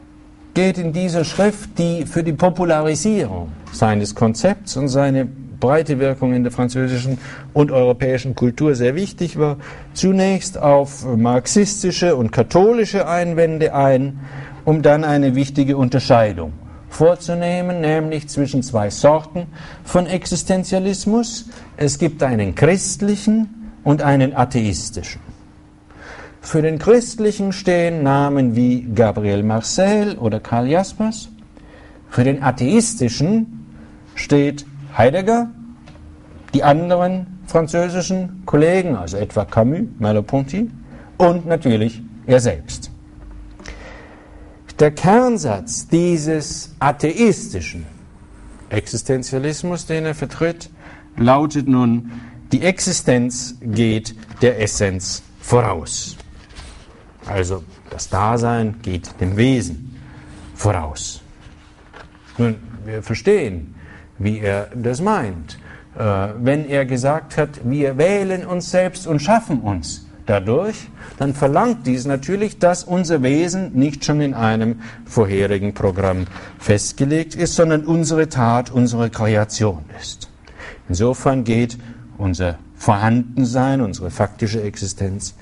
geht in dieser Schrift, die für die Popularisierung seines Konzepts und seine breite Wirkung in der französischen und europäischen Kultur sehr wichtig war, zunächst auf marxistische und katholische Einwände ein, um dann eine wichtige Unterscheidung vorzunehmen, nämlich zwischen zwei Sorten von Existenzialismus. Es gibt einen christlichen und einen atheistischen. Für den christlichen stehen Namen wie Gabriel Marcel oder Karl Jaspers. Für den atheistischen steht Heidegger, die anderen französischen Kollegen, also etwa Camus, Merleau-Ponty und natürlich er selbst. Der Kernsatz dieses atheistischen Existenzialismus, den er vertritt, lautet nun: Die Existenz geht der Essenz voraus. Also das Dasein geht dem Wesen voraus. Nun, wir verstehen, wie er das meint. Wenn er gesagt hat, wir wählen uns selbst und schaffen uns dadurch, dann verlangt dies natürlich, dass unser Wesen nicht schon in einem vorherigen Programm festgelegt ist, sondern unsere Tat, unsere Kreation ist. Insofern geht unser Vorhandensein, unsere faktische Existenz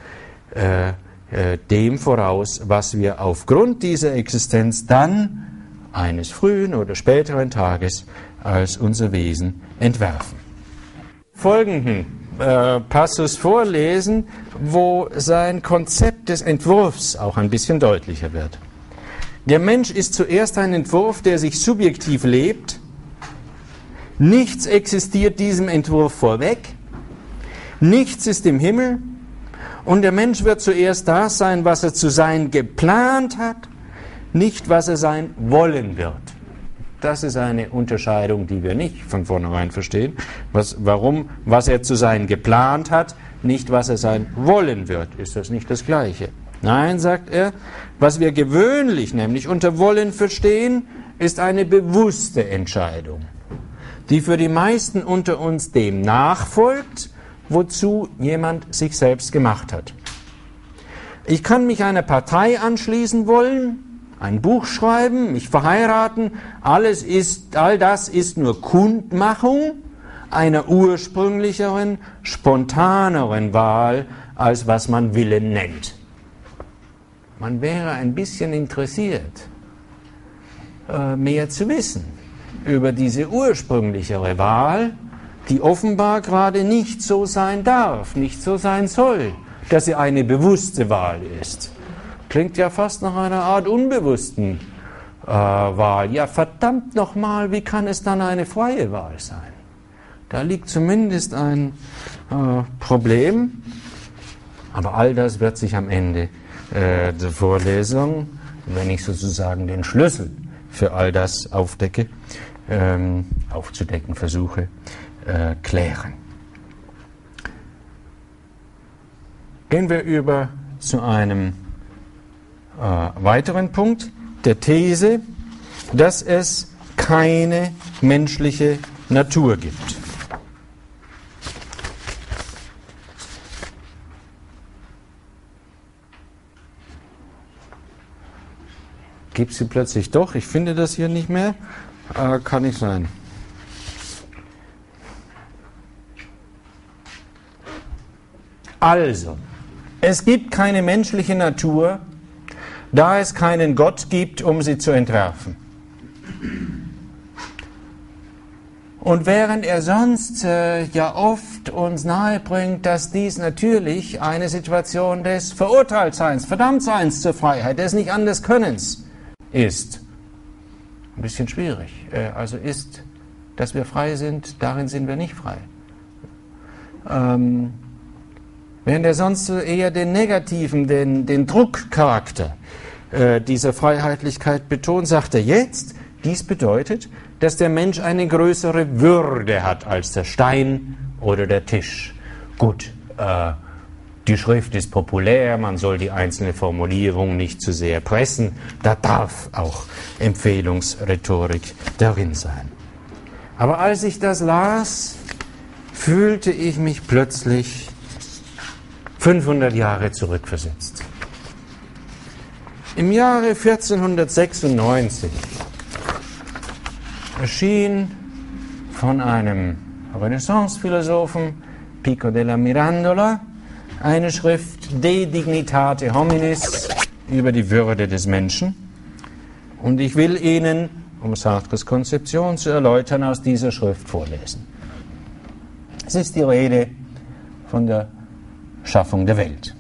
dem voraus, was wir aufgrund dieser Existenz dann eines frühen oder späteren Tages als unser Wesen entwerfen. Folgenden Passus vorlesen, wo sein Konzept des Entwurfs auch ein bisschen deutlicher wird. Der Mensch ist zuerst ein Entwurf, der sich subjektiv lebt. Nichts existiert diesem Entwurf vorweg. Nichts ist im Himmel. Und der Mensch wird zuerst das sein, was er zu sein geplant hat, nicht was er sein wollen wird. Das ist eine Unterscheidung, die wir nicht von vornherein verstehen. Was er zu sein geplant hat, nicht was er sein wollen wird. Ist das nicht das Gleiche? Nein, sagt er, was wir gewöhnlich nämlich unter wollen verstehen, ist eine bewusste Entscheidung, die für die meisten unter uns dem nachfolgt, wozu jemand sich selbst gemacht hat. Ich kann mich einer Partei anschließen wollen, ein Buch schreiben, mich verheiraten, all das ist nur Kundmachung einer ursprünglicheren, spontaneren Wahl, als was man Willen nennt. Man wäre ein bisschen interessiert, mehr zu wissen über diese ursprünglichere Wahl, die offenbar gerade nicht so sein darf, nicht so sein soll, dass sie eine bewusste Wahl ist. Klingt ja fast nach einer Art unbewussten Wahl. Ja, verdammt nochmal, wie kann es dann eine freie Wahl sein? Da liegt zumindest ein Problem, aber all das wird sich am Ende der Vorlesung, wenn ich sozusagen den Schlüssel für all das aufzudecken versuche, klären. Gehen wir über zu einem weiteren Punkt, der These, dass es keine menschliche Natur gibt. Gibt sie plötzlich doch? Ich finde das hier nicht mehr. Kann nicht sein. Also, es gibt keine menschliche Natur, da es keinen Gott gibt, um sie zu entwerfen. Und während er sonst ja oft uns nahebringt, dass dies natürlich eine Situation des Verurteiltseins, Verdammtseins zur Freiheit, des nicht anders Könnens ist. Ein bisschen schwierig. Also ist, dass wir frei sind, darin sind wir nicht frei. Während er sonst eher den negativen, den Druckcharakter dieser Freiheitlichkeit betont, sagt er jetzt, dies bedeutet, dass der Mensch eine größere Würde hat als der Stein oder der Tisch. Gut, die Schrift ist populär, man soll die einzelne Formulierung nicht zu sehr pressen, da darf auch Empfehlungsrhetorik darin sein. Aber als ich das las, fühlte ich mich plötzlich 500 Jahre zurückversetzt. Im Jahre 1496 erschien von einem Renaissance-Philosophen, Pico della Mirandola, eine Schrift De Dignitate Hominis über die Würde des Menschen. Und ich will Ihnen, um Sartres Konzeption zu erläutern, aus dieser Schrift vorlesen. Es ist die Rede von der Schaffung der Welt.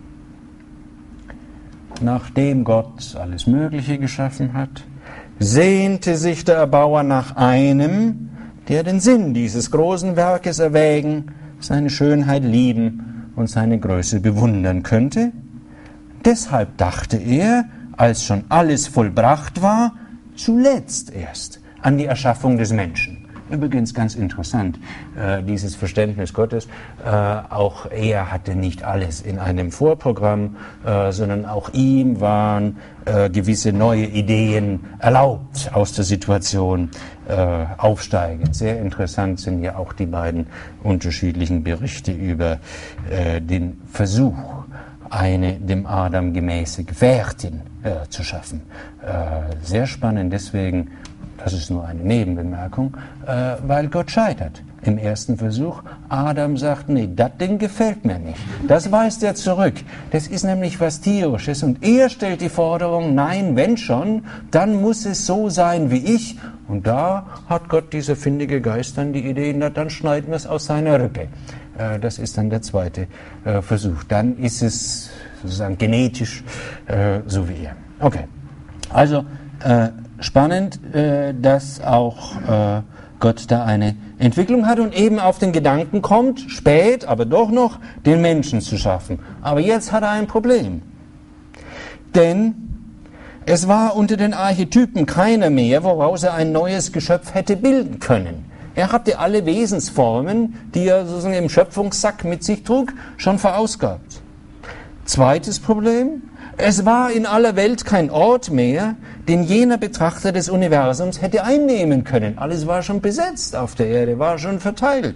Nachdem Gott alles Mögliche geschaffen hat, sehnte sich der Erbauer nach einem, der den Sinn dieses großen Werkes erwägen, seine Schönheit lieben und seine Größe bewundern könnte. Deshalb dachte er, als schon alles vollbracht war, zuletzt erst an die Erschaffung des Menschen. Übrigens ganz interessant, dieses Verständnis Gottes, auch er hatte nicht alles in einem Vorprogramm, sondern auch ihm waren gewisse neue Ideen erlaubt aus der Situation aufsteigend. Sehr interessant sind ja auch die beiden unterschiedlichen Berichte über den Versuch, eine dem Adam gemäße Gefährtin zu schaffen. Sehr spannend deswegen, das ist nur eine Nebenbemerkung, weil Gott scheitert. Im ersten Versuch, Adam sagt, nee, das Ding gefällt mir nicht. Das weist er zurück. Das ist nämlich was Tierisches. Und er stellt die Forderung, nein, wenn schon, dann muss es so sein wie ich. Und da hat Gott, dieser findige Geist, dann die Idee, na, dann schneiden wir es aus seiner Rippe. Das ist dann der zweite Versuch. Dann ist es sozusagen genetisch so wie er. Okay, also spannend, dass auch Gott da eine Entwicklung hat und eben auf den Gedanken kommt, spät, aber doch noch, den Menschen zu schaffen. Aber jetzt hat er ein Problem. Denn es war unter den Archetypen keiner mehr, woraus er ein neues Geschöpf hätte bilden können. Er hatte alle Wesensformen, die er sozusagen im Schöpfungssack mit sich trug, schon verausgabt. Zweites Problem, es war in aller Welt kein Ort mehr, den jener Betrachter des Universums hätte einnehmen können. Alles war schon besetzt auf der Erde, war schon verteilt.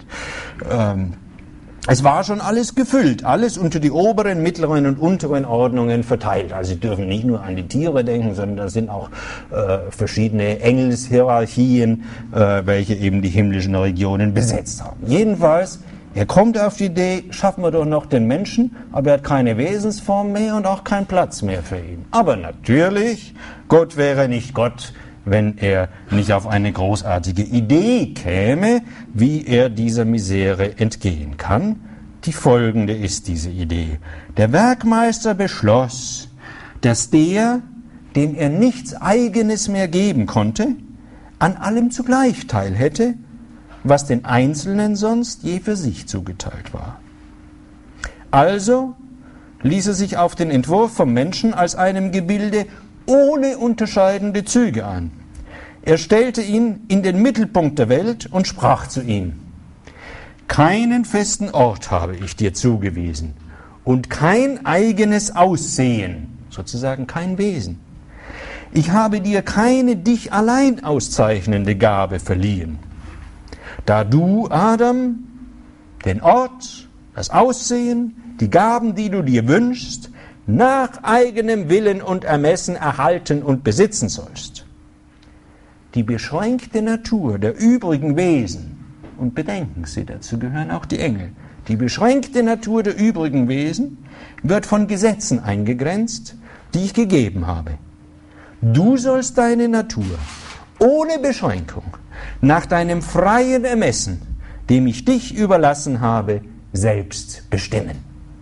Es war schon alles gefüllt, alles unter die oberen, mittleren und unteren Ordnungen verteilt. Also Sie dürfen nicht nur an die Tiere denken, sondern da sind auch verschiedene Engelshierarchien, welche eben die himmlischen Regionen besetzt haben. Jedenfalls, er kommt auf die Idee, schaffen wir doch noch den Menschen, aber er hat keine Wesensform mehr und auch keinen Platz mehr für ihn. Aber natürlich, Gott wäre nicht Gott, wenn er nicht auf eine großartige Idee käme, wie er dieser Misere entgehen kann. Die folgende ist diese Idee. Der Werkmeister beschloss, dass der, dem er nichts Eigenes mehr geben konnte, an allem zugleich teil hätte, was den Einzelnen sonst je für sich zugeteilt war. Also ließ er sich auf den Entwurf vom Menschen als einem Gebilde ohne unterscheidende Züge an. Er stellte ihn in den Mittelpunkt der Welt und sprach zu ihm: Keinen festen Ort habe ich dir zugewiesen und kein eigenes Aussehen, sozusagen kein Wesen. Ich habe dir keine dich allein auszeichnende Gabe verliehen. Da du, Adam, den Ort, das Aussehen, die Gaben, die du dir wünschst, nach eigenem Willen und Ermessen erhalten und besitzen sollst. Die beschränkte Natur der übrigen Wesen, und bedenken Sie, dazu gehören auch die Engel, die beschränkte Natur der übrigen Wesen wird von Gesetzen eingegrenzt, die ich gegeben habe. Du sollst deine Natur ohne Beschränkung nach deinem freien Ermessen, dem ich dich überlassen habe, selbst bestimmen.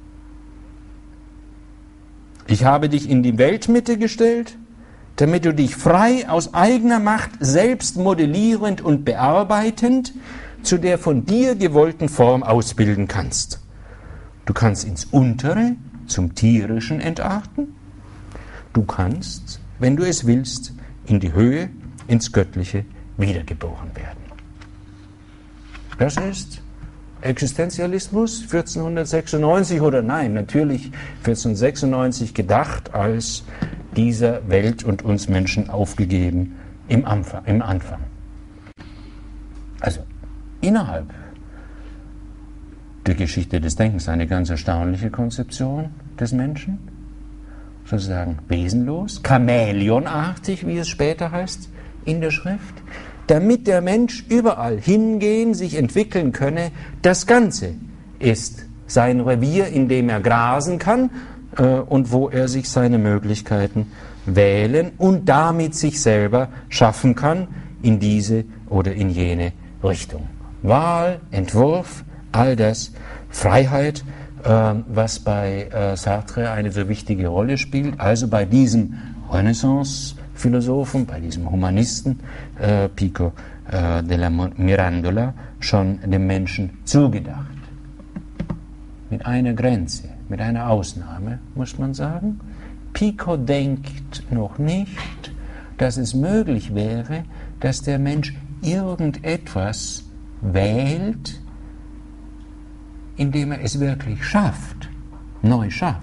Ich habe dich in die Weltmitte gestellt, damit du dich frei aus eigener Macht selbst modellierend und bearbeitend zu der von dir gewollten Form ausbilden kannst. Du kannst ins Untere, zum Tierischen entarten. Du kannst, wenn du es willst, in die Höhe, ins Göttliche wiedergeboren werden. Das ist Existenzialismus 1496 oder nein, natürlich 1496 gedacht als dieser Welt und uns Menschen aufgegeben im Anfang. Also innerhalb der Geschichte des Denkens eine ganz erstaunliche Konzeption des Menschen sozusagen wesenlos, chamäleonartig, wie es später heißt in der Schrift, damit der Mensch überall hingehen, sich entwickeln könne. Das Ganze ist sein Revier, in dem er grasen kann und wo er sich seine Möglichkeiten wählen und damit sich selber schaffen kann in diese oder in jene Richtung. Wahl, Entwurf, all das, Freiheit, was bei Sartre eine so wichtige Rolle spielt, also bei diesem Renaissance-Philosophen, bei diesem Humanisten Pico della Mirandola schon dem Menschen zugedacht. Mit einer Grenze, mit einer Ausnahme, muss man sagen. Pico denkt noch nicht, dass es möglich wäre, dass der Mensch irgendetwas wählt, indem er es wirklich schafft, neu schafft.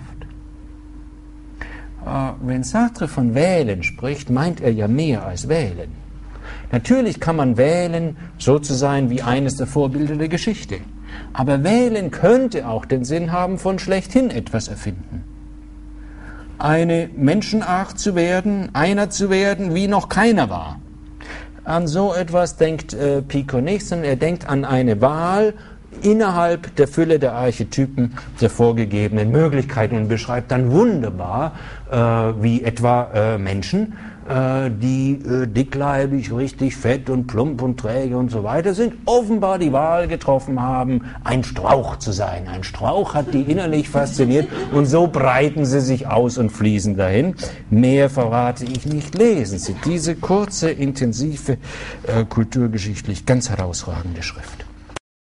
Wenn Sartre von wählen spricht, meint er ja mehr als wählen. Natürlich kann man wählen, so zu sein wie eines der Vorbilder der Geschichte. Aber wählen könnte auch den Sinn haben, von schlechthin etwas erfinden. Eine Menschenart zu werden, einer zu werden, wie noch keiner war. An so etwas denkt Pico nicht, sondern er denkt an eine Wahl innerhalb der Fülle der Archetypen der vorgegebenen Möglichkeiten und beschreibt dann wunderbar, wie etwa Menschen, die dickleibig, richtig fett und plump und träge und so weiter sind, offenbar die Wahl getroffen haben, ein Strauch zu sein. Ein Strauch hat die innerlich fasziniert und so breiten sie sich aus und fließen dahin. Mehr verrate ich nicht. Lesen Sie diese kurze, intensive, kulturgeschichtlich ganz herausragende Schrift.